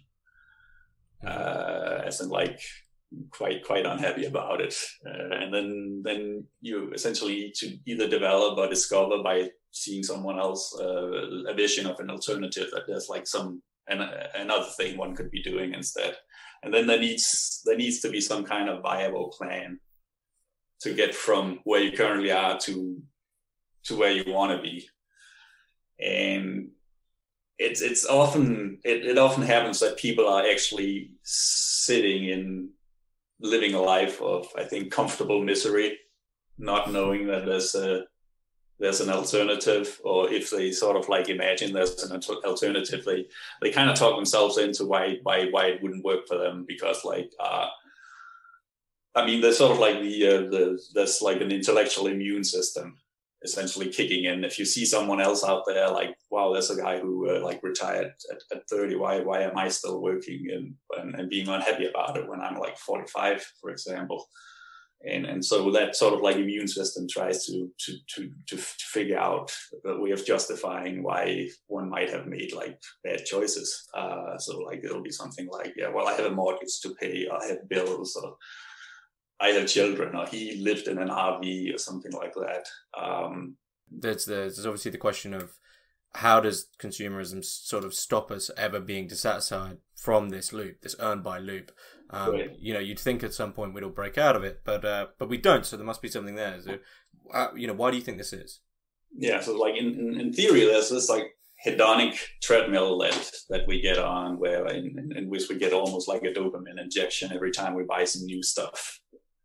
Uh, as in like quite quite unhappy about it. Uh, and then then you essentially need to either develop or discover by seeing someone else uh, a vision of an alternative, that there's like some an, another thing one could be doing instead. And then there needs there needs to be some kind of viable plan to get from where you currently are to to where you want to be. And it's it's often it, it often happens that people are actually sitting in living a life of, I think, comfortable misery, not knowing that there's a there's an alternative, or if they sort of like imagine there's an alternative, they, they kind of talk themselves into why why why it wouldn't work for them, because like uh, I mean, there's sort of like the uh, the there's like an intellectual immune system essentially kicking in. If you see someone else out there, like, wow, there's a guy who uh, like retired at, at thirty. Why why am I still working and, and and being unhappy about it when I'm like forty-five, for example? And and so that sort of like immune system tries to to to to figure out a way of justifying why one might have made like bad choices. Uh, so like it'll be something like, yeah, well, I have a mortgage to pay, I have bills, or I have children, or he lived in an R V or something like that. Um, there's the, there's obviously the question of how does consumerism sort of stop us ever being dissatisfied from this loop, this earn by loop? Um, right. You know, you'd think at some point we'd all break out of it, but uh, but we don't. So there must be something there. So, uh, you know, why do you think this is? Yeah, so like in, in, in theory, there's this like hedonic treadmill that that we get on, where in, in, in which we get almost like a dopamine injection every time we buy some new stuff.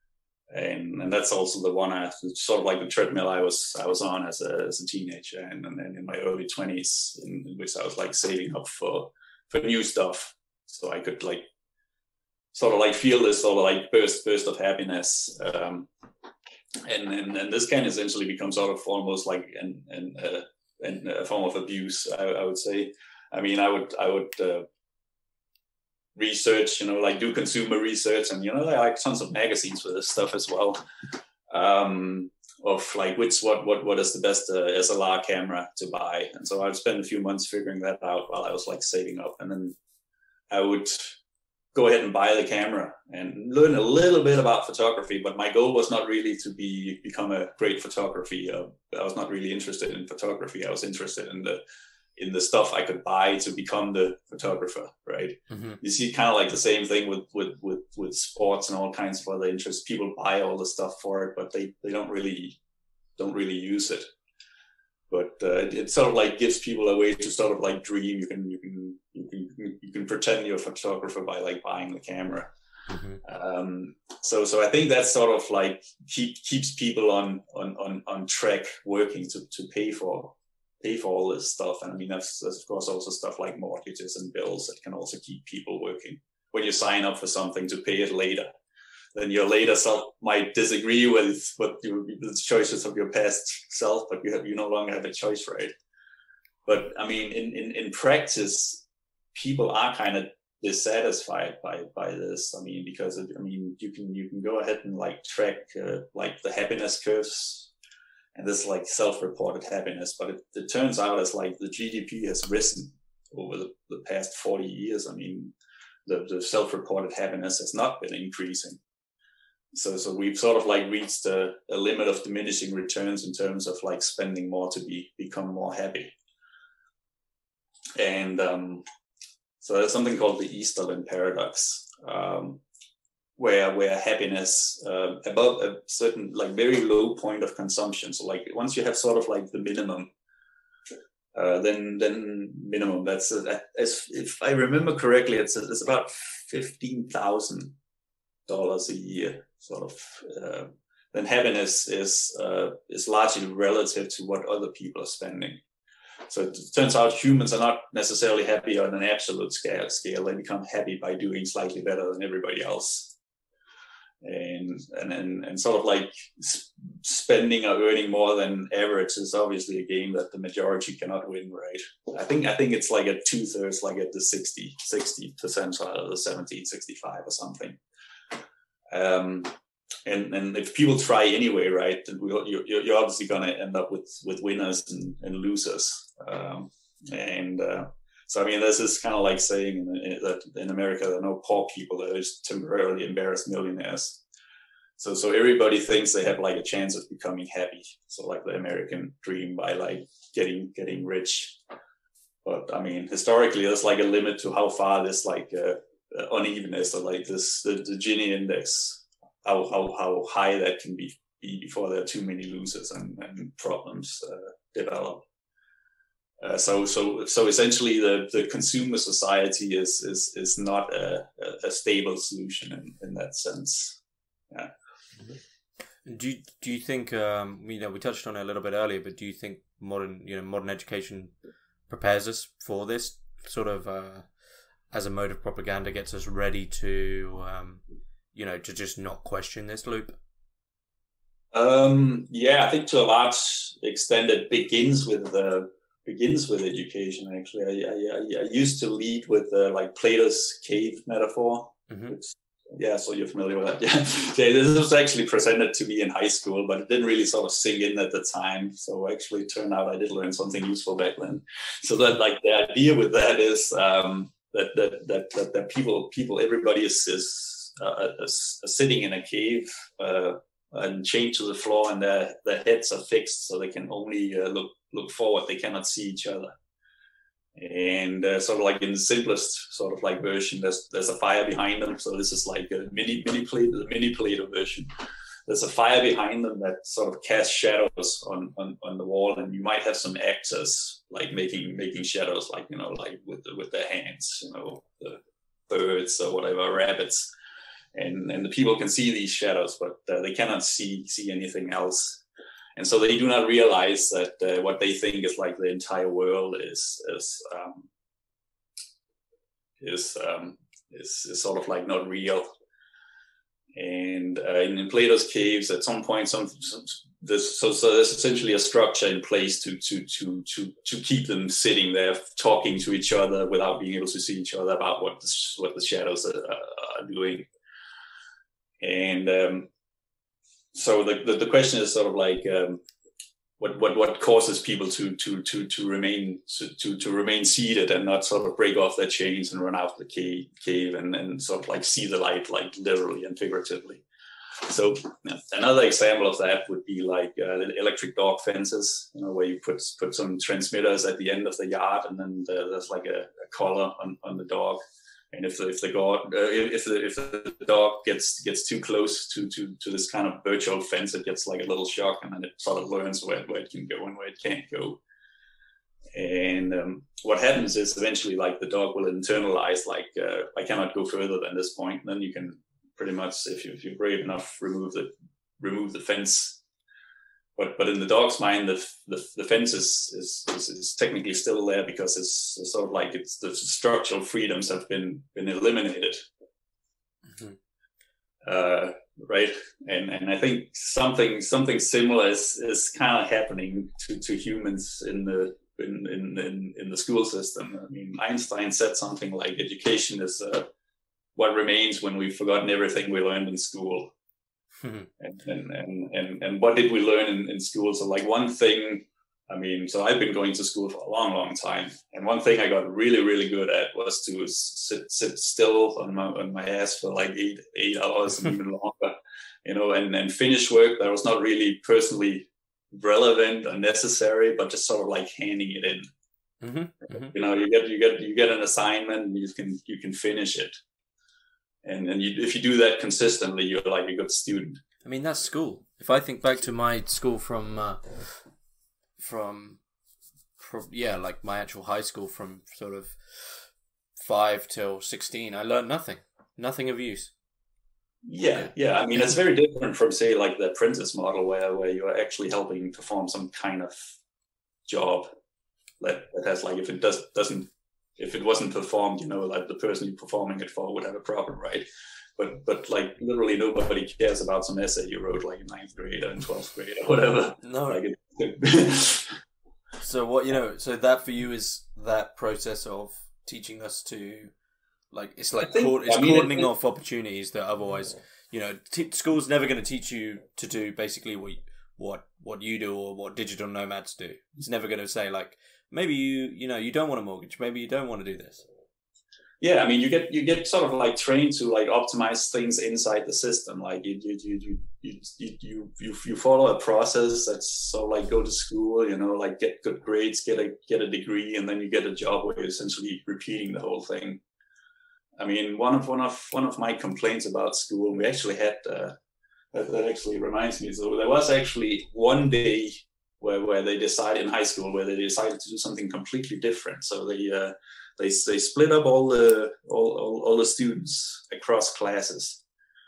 And and that's also the one I sort of like the treadmill I was I was on as a as a teenager, and, and then in my early twenties, in, in which I was like saving up for for new stuff, so I could like sort of like feel this sort of like burst burst of happiness, um, and, and and this can essentially become sort of almost like an an, uh, an a form of abuse, I, I would say. I mean, I would I would. Uh, research, you know, like do consumer research, and you know, there are like tons of magazines for this stuff as well, um, of like which what what what is the best uh, S L R camera to buy. And so I'd spend a few months figuring that out while I was like saving up, and then I would go ahead and buy the camera and learn a little bit about photography. But my goal was not really to be become a great photography. Uh, I was not really interested in photography. I was interested in the in the stuff I could buy to become the photographer, right? Mm-hmm. You see kind of like the same thing with, with, with, with sports and all kinds of other interests. People buy all the stuff for it, but they, they don't really, don't really use it. But uh, it, it sort of like gives people a way to sort of like dream. You can, you can, you can, you can pretend you're a photographer by like buying the camera. Mm-hmm. Um, so, so I think that sort of like keep, keeps people on, on, on, on track working to, to pay for pay for all this stuff. And I mean, that's, that's of course also stuff like mortgages and bills that can also keep people working. When you sign up for something to pay it later, then your later self might disagree with what you, the choices of your past self, but you have you no longer have a choice, right? But I mean, in in, in practice, people are kind of dissatisfied by by this. I mean, because it, I mean, you can you can go ahead and like track uh, like the happiness curves, and this like self-reported happiness, but it, it turns out as like the G D P has risen over the, the past forty years. I mean, the, the self-reported happiness has not been increasing. So, so we've sort of like reached a, a limit of diminishing returns in terms of like spending more to be become more happy. And um, so there's something called the Easterlin paradox, um, where where happiness uh, above a certain like very low point of consumption. So like once you have sort of like the minimum, uh, then then minimum. That's uh, that, as if I remember correctly, it's it's about fifteen thousand dollars a year. Sort of. Uh, then happiness is uh, is largely relative to what other people are spending. So it turns out humans are not necessarily happy on an absolute scale. Scale they become happy by doing slightly better than everybody else, and and and, and sort of like spending or earning more than average is obviously a game that the majority cannot win, right? I think I think it's like at two thirds, like at the sixty percentile, or the seventy, sixty-five or something. Um, and and if people try anyway, right, then we, you're, you're obviously going to end up with with winners and, and losers. Um, and uh, so I mean, this is kind of like saying in, that in America there are no poor people; there is temporarily embarrassed millionaires. So so everybody thinks they have like a chance of becoming happy. So like the American dream by like getting getting rich. But I mean, historically, there's like a limit to how far this like uh, uh, unevenness or like this the, the Gini index, how how how high that can be, be before there are too many losers and, and problems uh, develop. Uh, so so so essentially, the, the consumer society is is is not a, a stable solution in, in that sense. Yeah. Do you, do you think um, you know we touched on it a little bit earlier, but do you think modern you know modern education prepares us for this sort of uh, as a mode of propaganda, gets us ready to um, you know to just not question this loop? Um, yeah, I think to a large extent it begins with the begins with education. Actually, I I, I used to lead with uh, like Plato's cave metaphor. Mm-hmm. Which, yeah, so you're familiar with that. Yeah. Okay, this was actually presented to me in high school, but it didn't really sort of sink in at the time. So actually, it turned out I did learn something useful back then. So that, like, the idea with that is um, that, that that that that people people everybody is is, uh, is, is sitting in a cave uh, and chained to the floor, and their their heads are fixed, so they can only uh, look look forward. They cannot see each other. And uh, sort of like in the simplest sort of like version, there's there's a fire behind them. So this is like a mini mini plate, the mini Plato version. There's a fire behind them that sort of casts shadows on, on, on the wall, and you might have some actors like making making shadows, like you know, like with the, with their hands, you know, the birds or whatever, rabbits, and and the people can see these shadows, but uh, they cannot see see anything else. And so they do not realize that uh, what they think is like the entire world is is um, is, um, is is sort of like not real. And uh, in, in Plato's caves, at some point, some, some this, so so there's essentially a structure in place to to to to to keep them sitting there talking to each other without being able to see each other about what the, what the shadows are, are doing. And um, So the, the the question is sort of like um, what what what causes people to to to to remain to to remain seated and not sort of break off their chains and run out the cave cave and, and sort of like see the light, like literally and figuratively. So another example of that would be like uh, electric dog fences, you know, where you put put some transmitters at the end of the yard, and then the, there's like a, a collar on, on the dog. And if the if the dog uh, if the if the dog gets gets too close to, to, to this kind of virtual fence, it gets like a little shock, and then it sort of learns where, where it can go and where it can't go. And um, what happens is eventually, like the dog will internalize, like uh, I cannot go further than this point. And then you can pretty much, if you if you're brave enough, remove the remove the fence. But but in the dog's mind, the the, the fence is, is is is technically still there because it's sort of like it's the structural freedoms have been been eliminated. Mm-hmm. uh, right? And and I think something something similar is, is kind of happening to, to humans in the in, in in in the school system. I mean, Einstein said something like, "Education is uh, what remains when we've forgotten everything we learned in school." and, and and and and what did we learn in, in school? So like one thing. I mean, so I've been going to school for a long, long time, and one thing I got really, really good at was to sit sit still on my on my ass for like eight eight hours and even longer, you know, and and finish work that was not really personally relevant or necessary, but just sort of like handing it in. Mm-hmm, mm-hmm. You know, you get you get you get an assignment, and you can you can finish it, and and you, if you do that consistently, you're like a good student. I mean, that's school. If I think back to my school from. Uh... From, from, yeah, like my actual high school from sort of five till sixteen, I learned nothing, nothing of use. Yeah, yeah. I mean, it's very different from, say, like the apprentice model where, where you're actually helping perform some kind of job that, that has, like, if it does, doesn't, if it wasn't performed, you know, like the person you're performing it for would have a problem, right? But, but like, literally nobody cares about some essay you wrote, like in ninth grade or in twelfth grade or whatever. No. Like it, So what, you know, so that for you is that process of teaching us to, like, it's like think, cord- it's I mean, cordoning it, off opportunities that otherwise, you know, t- school's never going to teach you to do basically what what what you do or what digital nomads do. It's never going to say like, maybe you you know you don't want a mortgage, maybe you don't want to do this. Yeah, I mean, you get you get sort of like trained to like optimize things inside the system. Like you you you you you you you, you follow a process that's sort of like go to school, you know, like get good grades, get a get a degree, and then you get a job where you're essentially repeating the whole thing. I mean, one of one of one of my complaints about school, we actually had uh, that, that actually reminds me. So there was actually one day where where they decided in high school where they decided to do something completely different. So they. Uh, They they split up all the all, all, all the students across classes.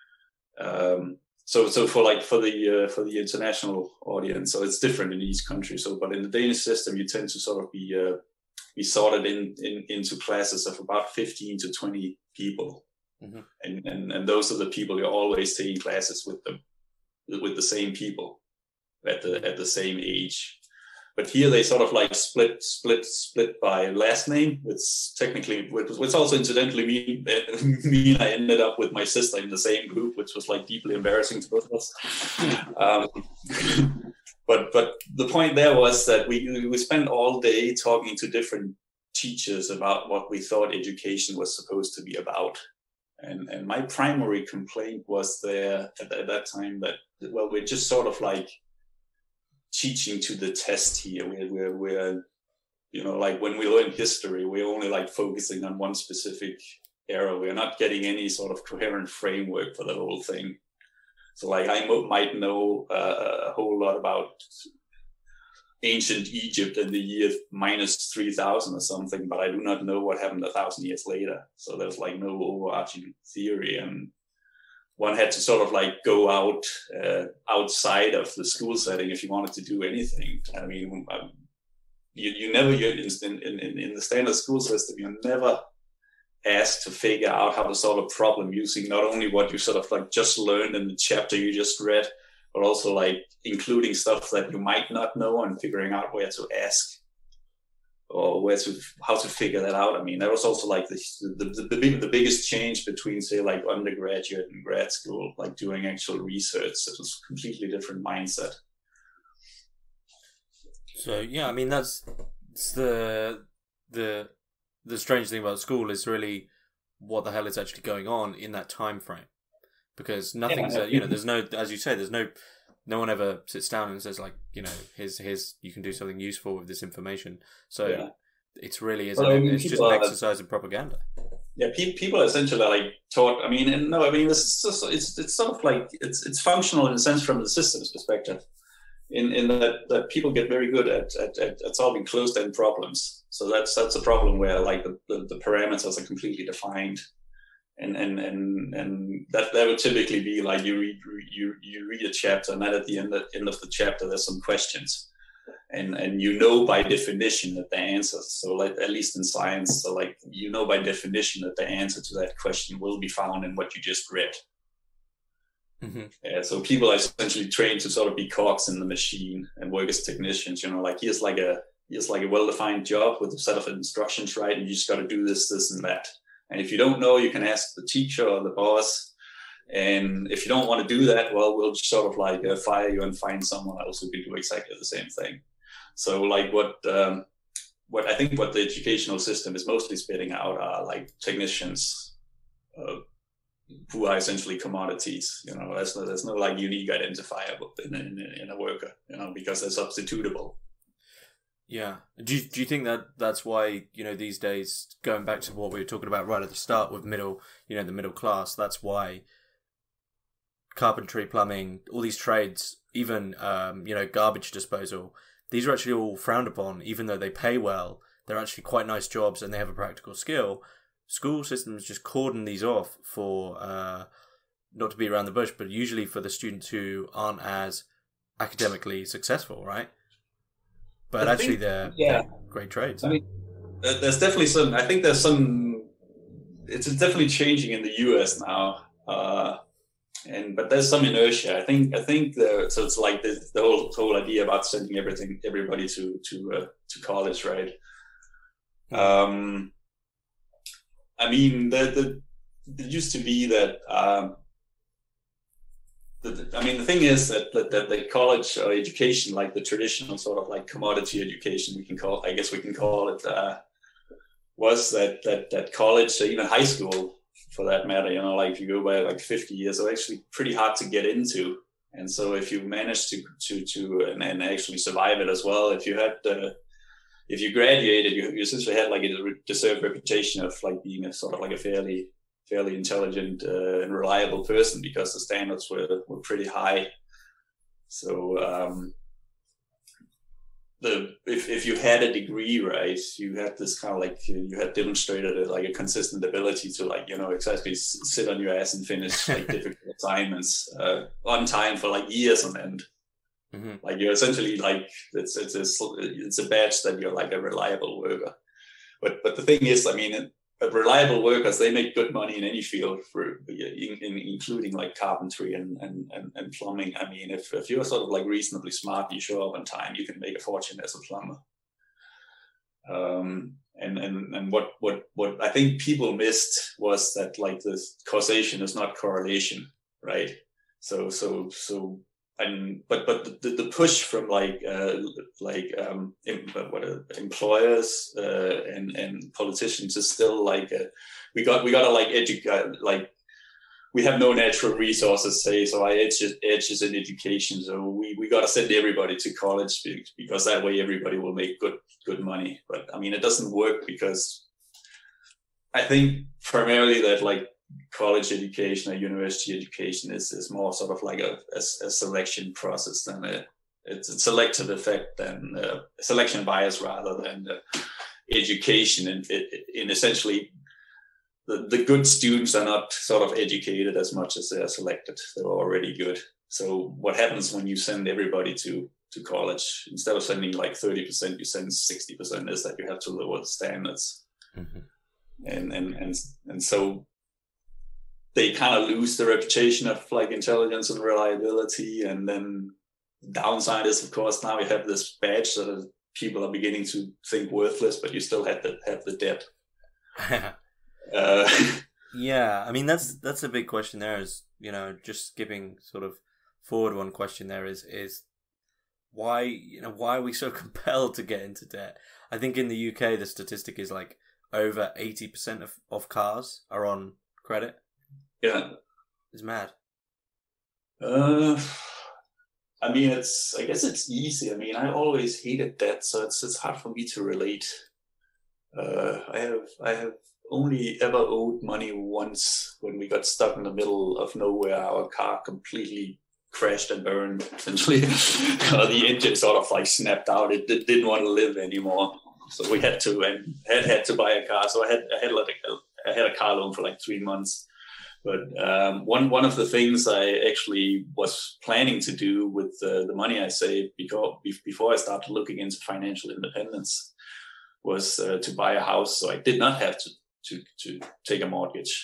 Um, so so for like for the uh, for the international audience, so it's different in each country. So but in the Danish system, you tend to sort of be uh, be sorted in, in into classes of about fifteen to twenty people, mm-hmm. and, and and those are the people you're always taking classes with them with the same people at the at the same age. But here they sort of like split, split, split by last name, which technically, which also incidentally mean, mean I ended up with my sister in the same group, which was like deeply embarrassing to both of us. Um, but but the point there was that we we spent all day talking to different teachers about what we thought education was supposed to be about. And and my primary complaint was there at, at that time that, well, we're just sort of like teaching to the test here. We're, we're, we're, you know, like when we learn history, we're only like focusing on one specific era. We're not getting any sort of coherent framework for the whole thing. So like I mo- might know uh, a whole lot about ancient Egypt in the year minus three thousand or something, but I do not know what happened a thousand years later. So there's like no overarching theory, and one had to sort of like go out uh, outside of the school setting if you wanted to do anything. I mean, um, you you never you in, in in the standard school system, you're never asked to figure out how to solve a problem using not only what you sort of like just learned in the chapter you just read, but also like including stuff that you might not know and figuring out where to ask or where to, how to figure that out. I mean, that was also like the the, the, the, big, the biggest change between, say, like undergraduate and grad school, like doing actual research. It was a completely different mindset. So, yeah, I mean, that's it's the, the, the strange thing about school is really what the hell is actually going on in that time frame. Because nothing's, yeah. uh, you know, there's no, as you say, there's no, no one ever sits down and says like, you know, here's, here's, you can do something useful with this information. So yeah. it's really, isn't well, I mean, it? It's just an exercise in propaganda. Yeah, pe- people essentially are like taught, I mean, and no, I mean, this is just, it's, it's sort of like, it's, it's functional in a sense from the system's perspective. In in that, that people get very good at, at, at, at solving closed-end problems. So that's that's a problem where like the, the, the parameters are completely defined, and and and and that, that would typically be like you read you you read a chapter, and then at the end of, end of the chapter there's some questions, and and you know by definition that the answers. So like at least in science, so like you know by definition that the answer to that question will be found in what you just read. Mm-hmm. Yeah, so people are essentially trained to sort of be cogs in the machine and work as technicians. You know, like here's like a here's like a well-defined job with a set of instructions, right? And you just got to do this, this, and that. And if you don't know, you can ask the teacher or the boss. And if you don't want to do that, well, we'll just sort of like uh, fire you and find someone else who can do exactly the same thing. So, like what um, what I think what the educational system is mostly spitting out are like technicians. Uh, who are essentially commodities. You know, there's no, there's no like unique identifier in, in, in a worker, you know, because they're substitutable. Yeah. Do you, do you think that that's why, you know, these days, going back to what we were talking about right at the start with middle, you know, the middle class, that's why carpentry, plumbing, all these trades, even, um, you know, garbage disposal, these are actually all frowned upon, even though they pay well. They're actually quite nice jobs and they have a practical skill. School systems just cordon these off for, uh, not to be around the bush, but usually for the students who aren't as academically successful, right? But I actually, think, they're, yeah. they're great trades. I mean, there's definitely some, I think there's some, it's definitely changing in the U S now. Uh, and, but there's some inertia. I think, I think the, so it's like the, the whole, whole idea about sending everything, everybody to, to, uh, to college, right? Um, I mean, the, the, it used to be that, um, the, I mean, the thing is that, that, that the college or education, like the traditional sort of like commodity education, we can call, I guess we can call it, uh, was that, that, that college or even high school for that matter, you know, like if you go by like fifty years, are actually pretty hard to get into. And so if you manage to, to, to, and, and actually survive it as well, if you had, uh, if you graduated, you, you essentially had like a deserved reputation of like being a sort of like a fairly, fairly intelligent uh, and reliable person because the standards were were pretty high. So um, the if if you had a degree, right, you had this kind of like you had demonstrated a, like a consistent ability to like you know exactly sit on your ass and finish like difficult assignments uh, on time for like years on end. Mm-hmm. Like you're essentially like it's it's a, it's a badge that you're like a reliable worker. But but the thing is, I mean, reliable workers, they make good money in any field, for in, in, including like carpentry and, and, and, and plumbing. I mean, if, if you're sort of like reasonably smart, you show up on time, you can make a fortune as a plumber. Um, and and and what what what I think people missed was that like the causation is not correlation, right? So so so. And but but the, the push from like uh, like um what uh, employers uh, and and politicians is still like uh, we got we gotta like educate like we have no natural resources, say, so I edge edges in education, so we we gotta send everybody to college because that way everybody will make good good money. But I mean it doesn't work because I think primarily that like college education or university education is, is more sort of like a, a, a selection process than a it's a selective effect than a selection bias rather than education. And in, in essentially the, the good students are not sort of educated as much as they're selected. They're already good. So what happens when you send everybody to, to college, instead of sending like thirty percent, you send sixty percent is that you have to lower the standards. Mm-hmm. And, and, and, and so they kind of lose the reputation of like intelligence and reliability. And then the downside is, of course, now we have this badge that people are beginning to think worthless, but you still have to have the debt. uh, yeah, I mean, that's that's a big question there is, you know, just skipping sort of forward one question there is, is why, you know, why are we so compelled to get into debt? I think in the U K, the statistic is like over eighty percent of, of cars are on credit. Yeah, it's mad. Uh, I mean, it's. I guess it's easy. I mean, I always hated debt, so it's it's hard for me to relate. Uh, I have I have only ever owed money once when we got stuck in the middle of nowhere. Our car completely crashed and burned. Essentially, the engine sort of like snapped out. It, it didn't want to live anymore, so we had to and had had to buy a car. So I had I had like a, I had a car loan for like three months. But um, one one of the things I actually was planning to do with uh, the money I saved because, before I started looking into financial independence was uh, to buy a house, so I did not have to, to to take a mortgage.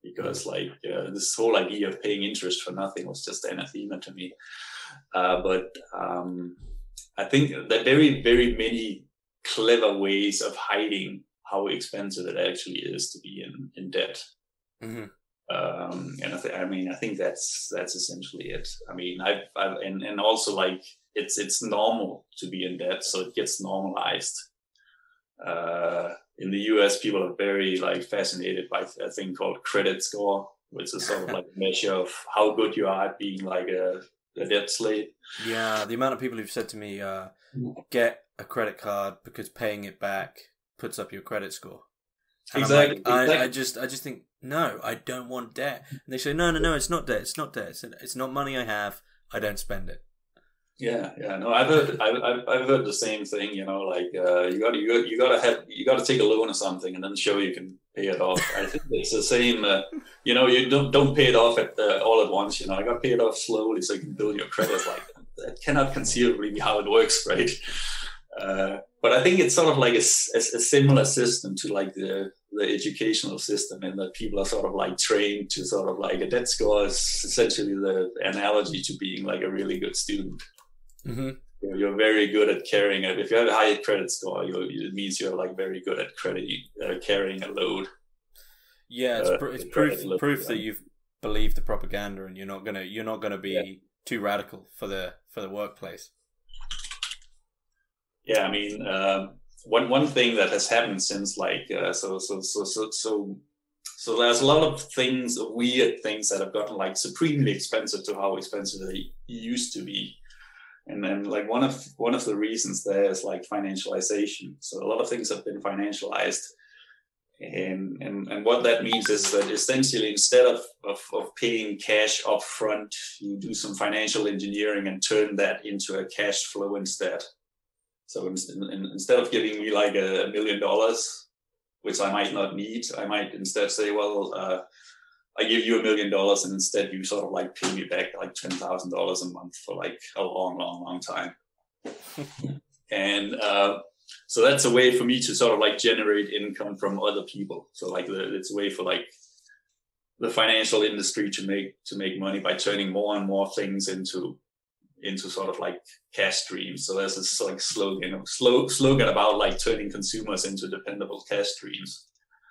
because like uh, this whole idea of paying interest for nothing was just anathema to me. Uh, but um, I think that very, very many clever ways of hiding how expensive it actually is to be in, in debt. Mm-hmm. Um, and I, th- I mean, I think that's that's essentially it. I mean, I've, I've and, and also like it's it's normal to be in debt, so it gets normalized. Uh, in the U S, people are very like fascinated by a thing called credit score, which is sort of like a measure of how good you are at being like a, a debt slave. Yeah, the amount of people who've said to me, uh, "Get a credit card because paying it back puts up your credit score." And exactly. I'm like, exactly. I, I just, I just think, no, I don't want debt. And they say, no, no, no, it's not debt. It's not debt. It's, it's not money I have. I don't spend it. Yeah, yeah, no, I've heard, I've, I've heard the same thing. You know, like uh, you got to, you got, you got to have, you got to take a loan or something, and then show you can pay it off. I think it's the same. Uh, you know, you don't don't pay it off at uh, all at once. You know, I got to pay it off slowly so you can build your credit. Like that cannot conceivably be how it works, right? Uh, but I think it's sort of like a, a, a similar system to like the the educational system, in that people are sort of like trained to sort of like a debt score is essentially the analogy to being like a really good student. Mm-hmm. You're, you're very good at carrying it. If you have a high credit score, you're, it means you're like very good at credit uh, carrying a load. Yeah, it's, uh, pr- it's proof load, proof yeah. that you've believed the propaganda, and you're not gonna you're not gonna be Yeah. too radical for the for the workplace. Yeah, I mean, um, one one thing that has happened since like uh, so so so so so so there's a lot of things, weird things that have gotten like supremely expensive to how expensive they used to be. And then like one of one of the reasons there is like financialization. So a lot of things have been financialized. And and, and what that means is that essentially instead of, of, of paying cash up front, you do some financial engineering and turn that into a cash flow instead. So in, in, instead of giving me like a, a million dollars, which I might not need, I might instead say, well, uh, I give you a million dollars, and instead you sort of like pay me back like ten thousand dollars a month for like a long, long, long time. And uh, so that's a way for me to sort of like generate income from other people. So like the, it's a way for like the financial industry to make to make money by turning more and more things into into sort of like cash streams. So there's this like slogan, you know, slow, slogan about like turning consumers into dependable cash streams.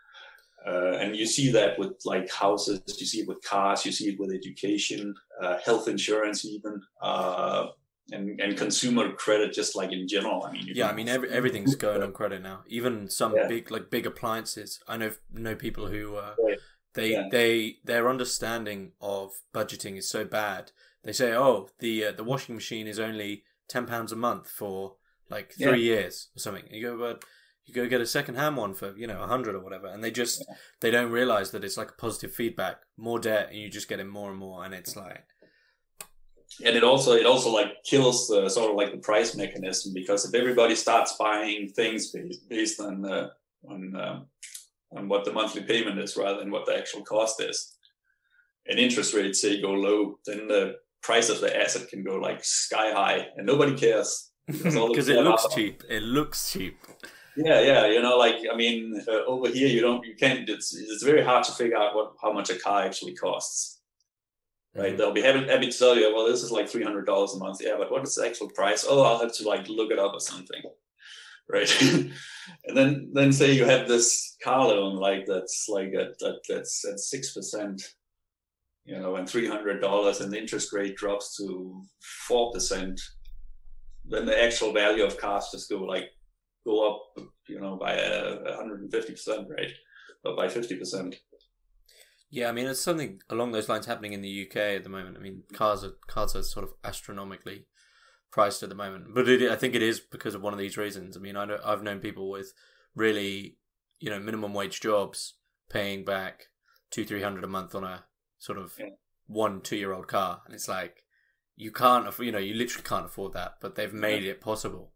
Uh, and you see that with like houses, you see it with cars, you see it with education, uh, health insurance, even, uh, and and consumer credit, just like in general. I mean, Yeah, I mean, every, everything's going on credit now. Even some Yeah. big, like big appliances. I know know people who uh, Right. they Yeah. they their understanding of budgeting is so bad. They say, oh, the uh, the washing machine is only ten pounds a month for like three years or something. And you go, but you go get a second hand one for you know a hundred or whatever, and they just Yeah. they don't realize that it's like a positive feedback. More debt, and you just get it more and more, and it's like. And it also it also like kills the sort of like the price mechanism, because if everybody starts buying things based, based on uh, on um, on what the monthly payment is rather than what the actual cost is, and interest rates say go low, then the price of the asset can go like sky high, and nobody cares Because it looks cheap. It looks cheap. Yeah, yeah, you know, like I mean, uh, over here you don't, you can't. It's it's very hard to figure out what how much a car actually costs. Right? Mhm. They'll be happy, happy to tell you, well, this is like three hundred dollars a month. Yeah, but what is the actual price? Oh, I'll have to like look it up or something. Right? And then then say you have this car loan like that's like at that that's at six percent. You know, and three hundred dollars, and the interest rate drops to four percent, then the actual value of cars just go like go up, you know, by a one hundred fifty percent, right? Or by fifty percent. Yeah, I mean, it's something along those lines happening in the U K at the moment. I mean, cars are cars are sort of astronomically priced at the moment, but it, I think it is because of one of these reasons. I mean, I know I've known people with really, you know, minimum wage jobs paying back two, three hundred a month on a sort of Yeah. one, two year old car, and it's like you can't, aff- you know, you literally can't afford that, but they've made it possible.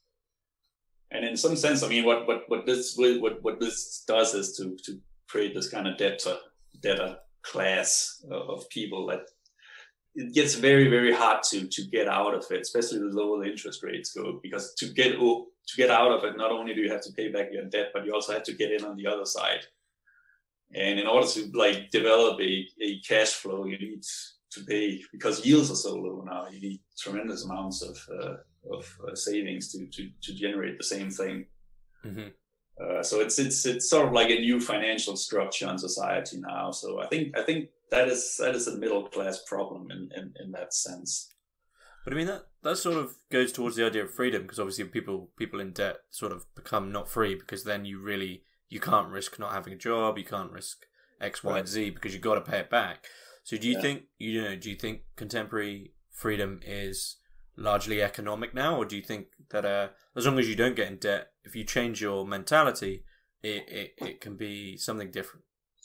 And in some sense, I mean, what what what this what what this does is to to create this kind of debtor debtor class of people that it gets very very hard to to get out of it, especially the lower the interest rates go, because to get to get out of it, not only do you have to pay back your debt, but you also have to get in on the other side. And in order to like develop a, a cash flow, you need to pay, because yields are so low now, you need tremendous amounts of uh, of uh, savings to, to to generate the same thing. Mm-hmm. Uh, so it's it's it's sort of like a new financial structure in society now. So I think I think that is that is a middle class problem in, in, in that sense. But I mean that, that sort of goes towards the idea of freedom, because obviously people people in debt sort of become not free, because then you really you can't risk not having a job, you can't risk X, Y, Right. and Z because you've got to pay it back. So do you Yeah. think you know do you think contemporary freedom is largely economic now, or do you think that uh, as long as you don't get in debt, if you change your mentality, it, it, it can be something different?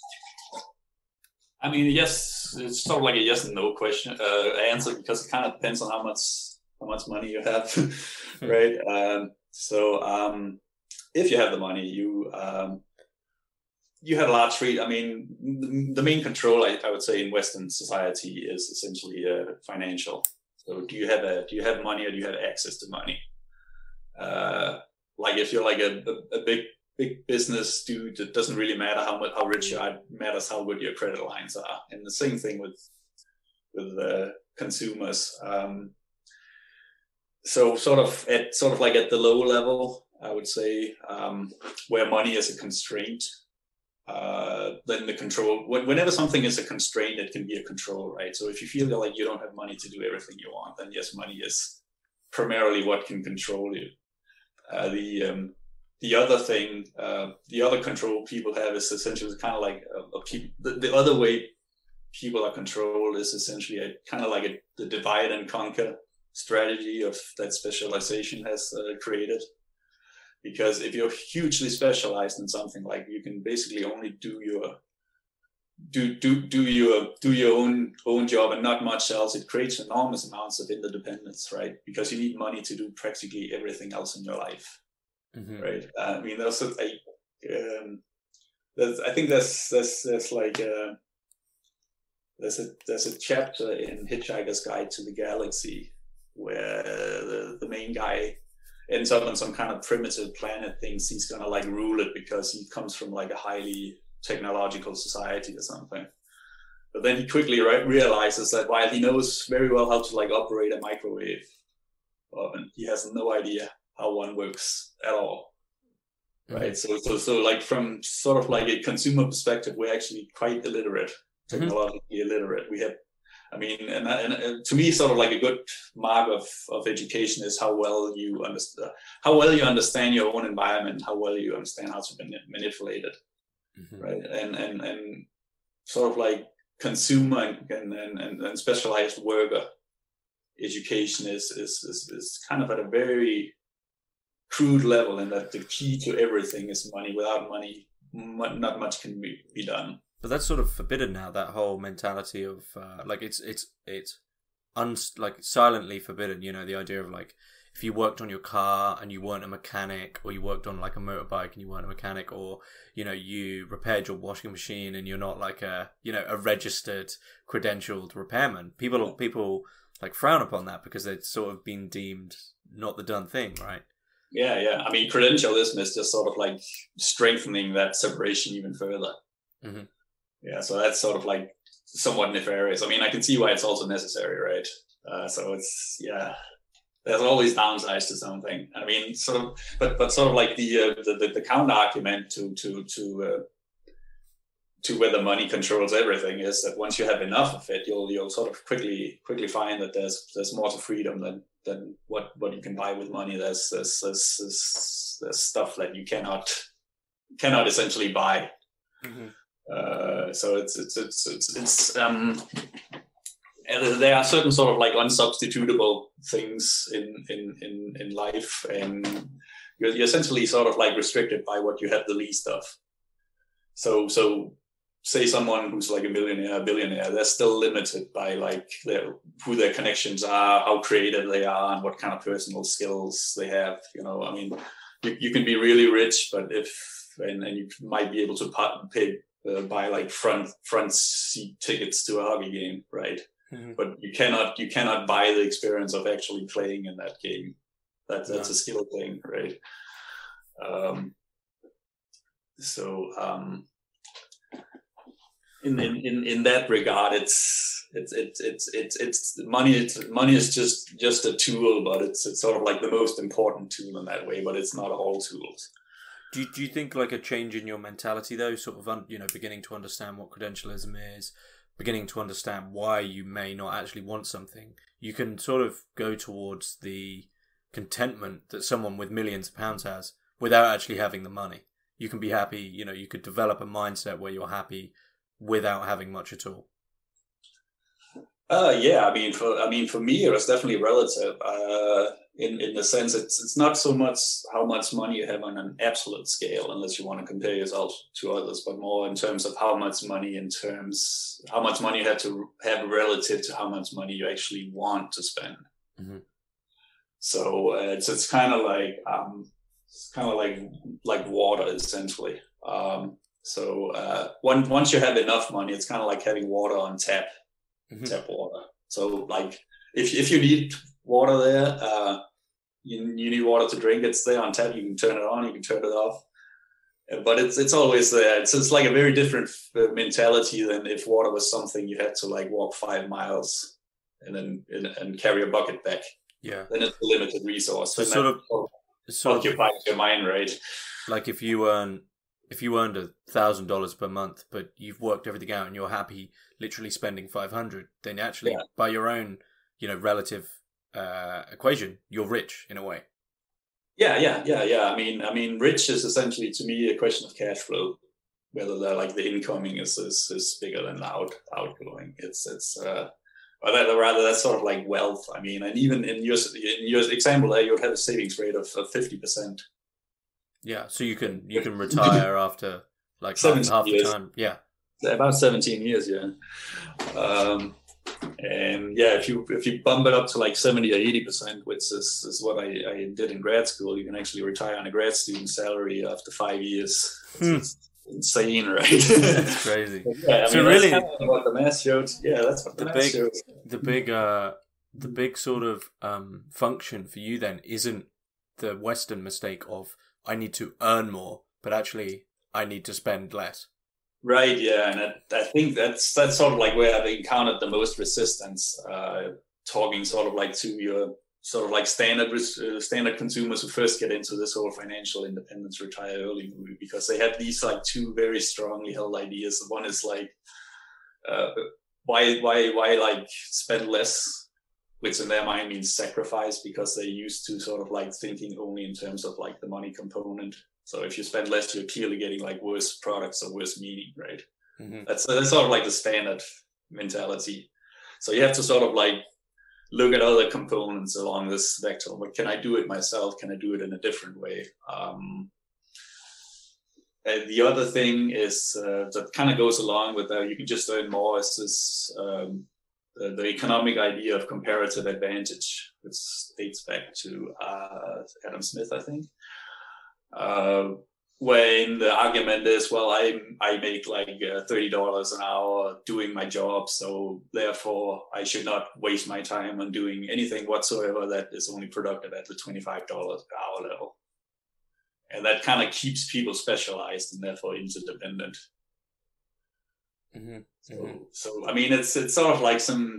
I mean, yes, it's sort of like a yes and no question uh, answer, because it kind of depends on how much how much money you have, right? Um, so um, if you have the money, you um, you have large free. I mean, the, the main control I, I would say in Western society is essentially uh, financial. So do you have a do you have money, or do you have access to money? Uh, like if you're like a, a, a big big business dude, it doesn't really matter how much how rich you are. It matters how good your credit lines are. And the same thing with with uh, consumers. Um, so sort of at sort of like at the low level, I would say, um, where money is a constraint, uh, then the control. Whenever something is a constraint, it can be a control, right? So if you feel like you don't have money to do everything you want, then yes, money is primarily what can control you. Uh, the um, the other thing, uh, the other control people have is essentially kind of like a, a pe- the, the other way people are controlled is essentially a kind of like a, the divide and conquer strategy of that specialization has uh, created. Because if you're hugely specialized in something, like you can basically only do your do do do your do your own own job and not much else, it creates enormous amounts of interdependence, right? Because you need money to do practically everything else in your life, mm-hmm. right? Uh, I mean, there's a, um, there's, I think there's there's there's like a, there's a there's a chapter in Hitchhiker's Guide to the Galaxy where the, the main guy ends up on some kind of primitive planet, thinks he's gonna like rule it because he comes from like a highly technological society or something. But then he quickly re- realizes that while he knows very well how to like operate a microwave oven, he has no idea how one works at all. Mm-hmm. Right. So, so, so like from sort of like a consumer perspective, we're actually quite illiterate, technologically mm-hmm. illiterate. We have, I mean, and, and, and to me, sort of like a good mark of, of education is how well you understand, how well you understand your own environment, how well you understand how to manip- manipulate it. Mm-hmm. Right. And, and, and sort of like consumer and, and, and, and specialized worker education is, is, is, is kind of at a very crude level, and that the key to everything is money. Without money, m- not much can be, be done. But that's sort of forbidden now, that whole mentality of, uh, like, it's, it's, it's, uns- like, silently forbidden, you know, the idea of, like, if you worked on your car and you weren't a mechanic, or you worked on like a motorbike and you weren't a mechanic, or, you know, you repaired your washing machine and you're not like a, you know, a registered, credentialed repairman, people, people like frown upon that because it's sort of been deemed not the done thing, right? Yeah, yeah. I mean, credentialism is just sort of like strengthening that separation even further. Mm-hmm. Yeah, so that's sort of like somewhat nefarious. I mean, I can see why it's also necessary, right? Uh, so it's, yeah. There's always downsides to something. I mean, sort of, but but sort of like the uh, the, the the counter argument to to to uh, to whether money controls everything is that once you have enough of it, you'll you'll sort of quickly quickly find that there's there's more to freedom than than what, what you can buy with money. There's there's, there's there's there's stuff that you cannot cannot essentially buy. Mm-hmm. Uh, so it's it's it's it's it's um. And there are certain sort of like unsubstitutable things in, in, in, in life, and you're, you're essentially sort of like restricted by what you have the least of. So, so say someone who's like a millionaire, a billionaire, they're still limited by like their, who their connections are, how creative they are, and what kind of personal skills they have. You know, I mean, you, you can be really rich, but if, and, and you might be able to pay, uh, buy like front, front seat tickets to a hockey game, right? Mm-hmm. But you cannot you cannot buy the experience of actually playing in that game. That, that's yeah. a skill thing, right? Um, so um, in, in, in, in that regard, it's it's it's it's it's it's money. It's money is just just a tool, but it's it's sort of like the most important tool in that way. But it's not all tools. Do you, do you think like a change in your mentality though, sort of un, you know, beginning to understand what credentialism is, beginning to understand why you may not actually want something, you can sort of go towards the contentment that someone with millions of pounds has without actually having the money. You can be happy, you know, you could develop a mindset where you're happy without having much at all. Uh, yeah, I mean, for I mean, for me, it was definitely relative. Uh, in in the sense, it's it's not so much how much money you have on an absolute scale, unless you want to compare yourself to others, but more in terms of how much money, in terms how much money you have to have relative to how much money you actually want to spend. Mm-hmm. So uh, it's it's kind of like um, it's kind of like like water essentially. Um, so uh, once once you have enough money, it's kind of like having water on tap. Mm-hmm. Tap water. So like if if you need water there, uh, you you need water to drink. It's there on tap. You can turn it on. You can turn it off. Uh, but it's it's always there. It's it's like a very different mentality than if water was something you had to like walk five miles and then and, and carry a bucket back. Yeah. Then it's a limited resource. So sort of, sort occupies of your mind, right? Like if you earn if you earned a thousand dollars per month, but you've worked everything out and you're happy literally spending five hundred, then actually yeah. by your own, you know, relative uh, equation, you're rich in a way. Yeah, yeah, yeah, yeah. I mean, I mean, rich is essentially to me a question of cash flow. Whether the like the incoming is is, is bigger than the out outgoing. It's it's uh, or that, rather that's sort of like wealth. I mean, and even in your in your example there, you would have a savings rate of fifty percent. Yeah, so you can you can retire after like half, half the time. Yeah, about seventeen years. Yeah, um, and yeah, if you if you bump it up to like seventy or eighty percent, which is, is what I, I did in grad school, you can actually retire on a grad student salary after five years. Hmm. It's insane, right? That's crazy. Yeah, I so mean, really, that's kind of what the math showed. Yeah, that's what the, the math big showed. the big uh the big sort of um function for you then isn't the Western mistake of I need to earn more, but actually I need to spend less. Right, yeah, and I, I think that's that's sort of like where I've encountered the most resistance, uh, talking sort of like to your sort of like standard uh, standard consumers who first get into this whole financial independence, retire early movie, because they have these like two very strongly held ideas. One is like, uh, why why why like spend less, which in their mind means sacrifice, because they're used to sort of like thinking only in terms of like the money component. So if you spend less, you're clearly getting like worse products or worse meaning, right? Mm-hmm. That's that's sort of like the standard mentality. So you have to sort of like look at other components along this vector. But can I do it myself? Can I do it in a different way? Um, and the other thing is uh, that kind of goes along with that. You can just earn more. Is this um, the, the economic idea of comparative advantage, which dates back to uh, Adam Smith, I think. Uh, when the argument is, well, I I make like uh, thirty dollars an hour doing my job, so therefore I should not waste my time on doing anything whatsoever that is only productive at the twenty-five dollars per hour level. And that kind of keeps people specialized and therefore interdependent. Mm-hmm. So, mm-hmm. so I mean, it's it's sort of like some,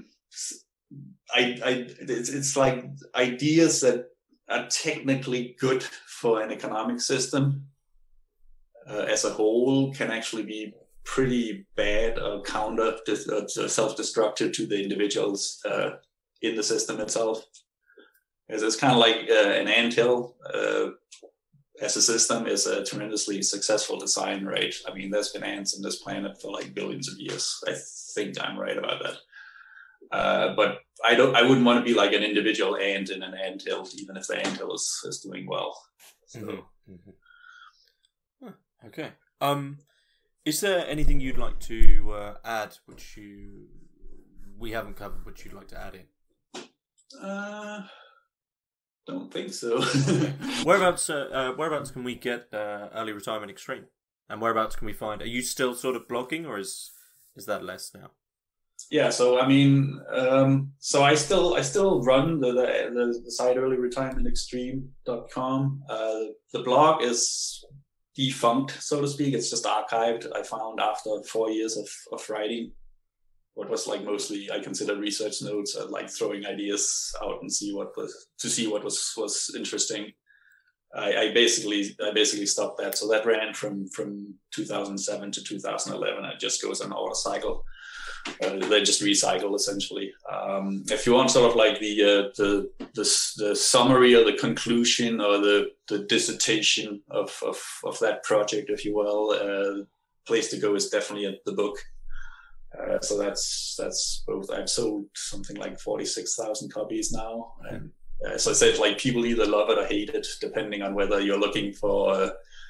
I I it's it's like ideas that are technically good for an economic system uh, as a whole can actually be pretty bad or counter uh, self-destructive to the individuals uh, in the system itself. It's, it's kind of like uh, an anthill uh, as a system is a tremendously successful design, right? I mean, there's been ants on this planet for like billions of years. I think I'm right about that. Uh, but I don't. I wouldn't want to be like an individual ant in an anthill, even if the anthill is, is doing well. So. Mm-hmm. Mm-hmm. Huh, okay. Um, is there anything you'd like to uh, add, which you we haven't covered, which you'd like to add in? Uh, don't think so. Whereabouts? Uh, uh, whereabouts can we get uh, Early Retirement Extreme? And whereabouts can we find? Are you still sort of blogging, or is is that less now? Yeah, so I mean, um, so I still I still run the the, the site early retirement extreme dot com. Uh, the blog is defunct, so to speak. It's just archived. I found after four years of, of writing what was like mostly I consider research notes and like throwing ideas out and see what was to see what was was interesting. I, I basically I basically stopped that. So that ran from from two thousand seven to two thousand eleven. It just goes on auto cycle. Uh, they just recycle essentially. Um, if you want sort of like the, uh, the the the summary or the conclusion or the, the dissertation of, of of that project, if you will, uh, place to go is definitely the book. Uh, so that's that's both. I've sold something like forty-six thousand copies now, and uh, as I said, like people either love it or hate it, depending on whether you're looking for uh,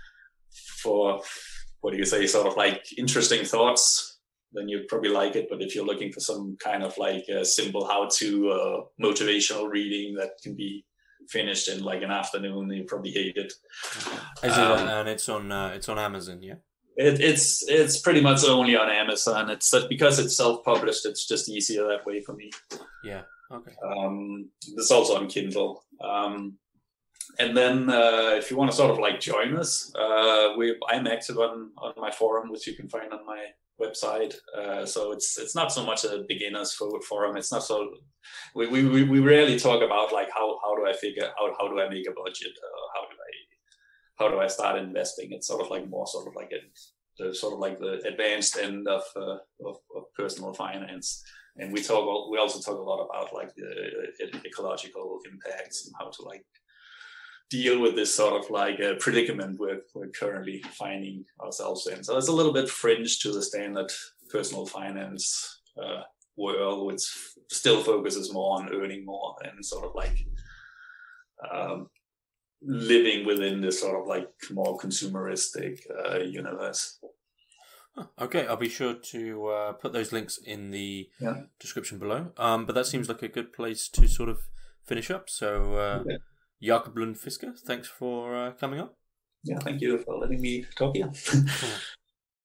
for what do you say, sort of like interesting thoughts, then you'd probably like it. But if you're looking for some kind of like a simple how-to uh, motivational reading that can be finished in like an afternoon, you probably hate it. Is it um, and it's on uh, it's on Amazon, yeah. It, it's it's pretty much only on Amazon. It's that because it's self-published, it's just easier that way for me. Yeah. Okay. Um, it's also on Kindle. Um, and then uh, if you want to sort of like join us, uh, we I'm active on, on my forum, which you can find on my website. Uh, so it's it's not so much a beginners forum. It's not so we we we rarely talk about like how how do I figure out how do I make a budget? Uh, how do I How do I start investing? It's sort of like more sort of like a, the sort of like the advanced end of, uh, of of personal finance, and we talk. We also talk a lot about like the ecological impacts and how to like deal with this sort of like a predicament we're we're currently finding ourselves in. So it's a little bit fringe to the standard personal finance uh, world, which still focuses more on earning more and sort of like. Um, living within this sort of like more consumeristic uh, universe. Okay, I'll be sure to uh, put those links in the yeah. description below. Um, but that seems like a good place to sort of finish up. So, uh, okay. Jakob Lund Fisker, thanks for uh, coming on. Yeah, thank you for letting me talk here.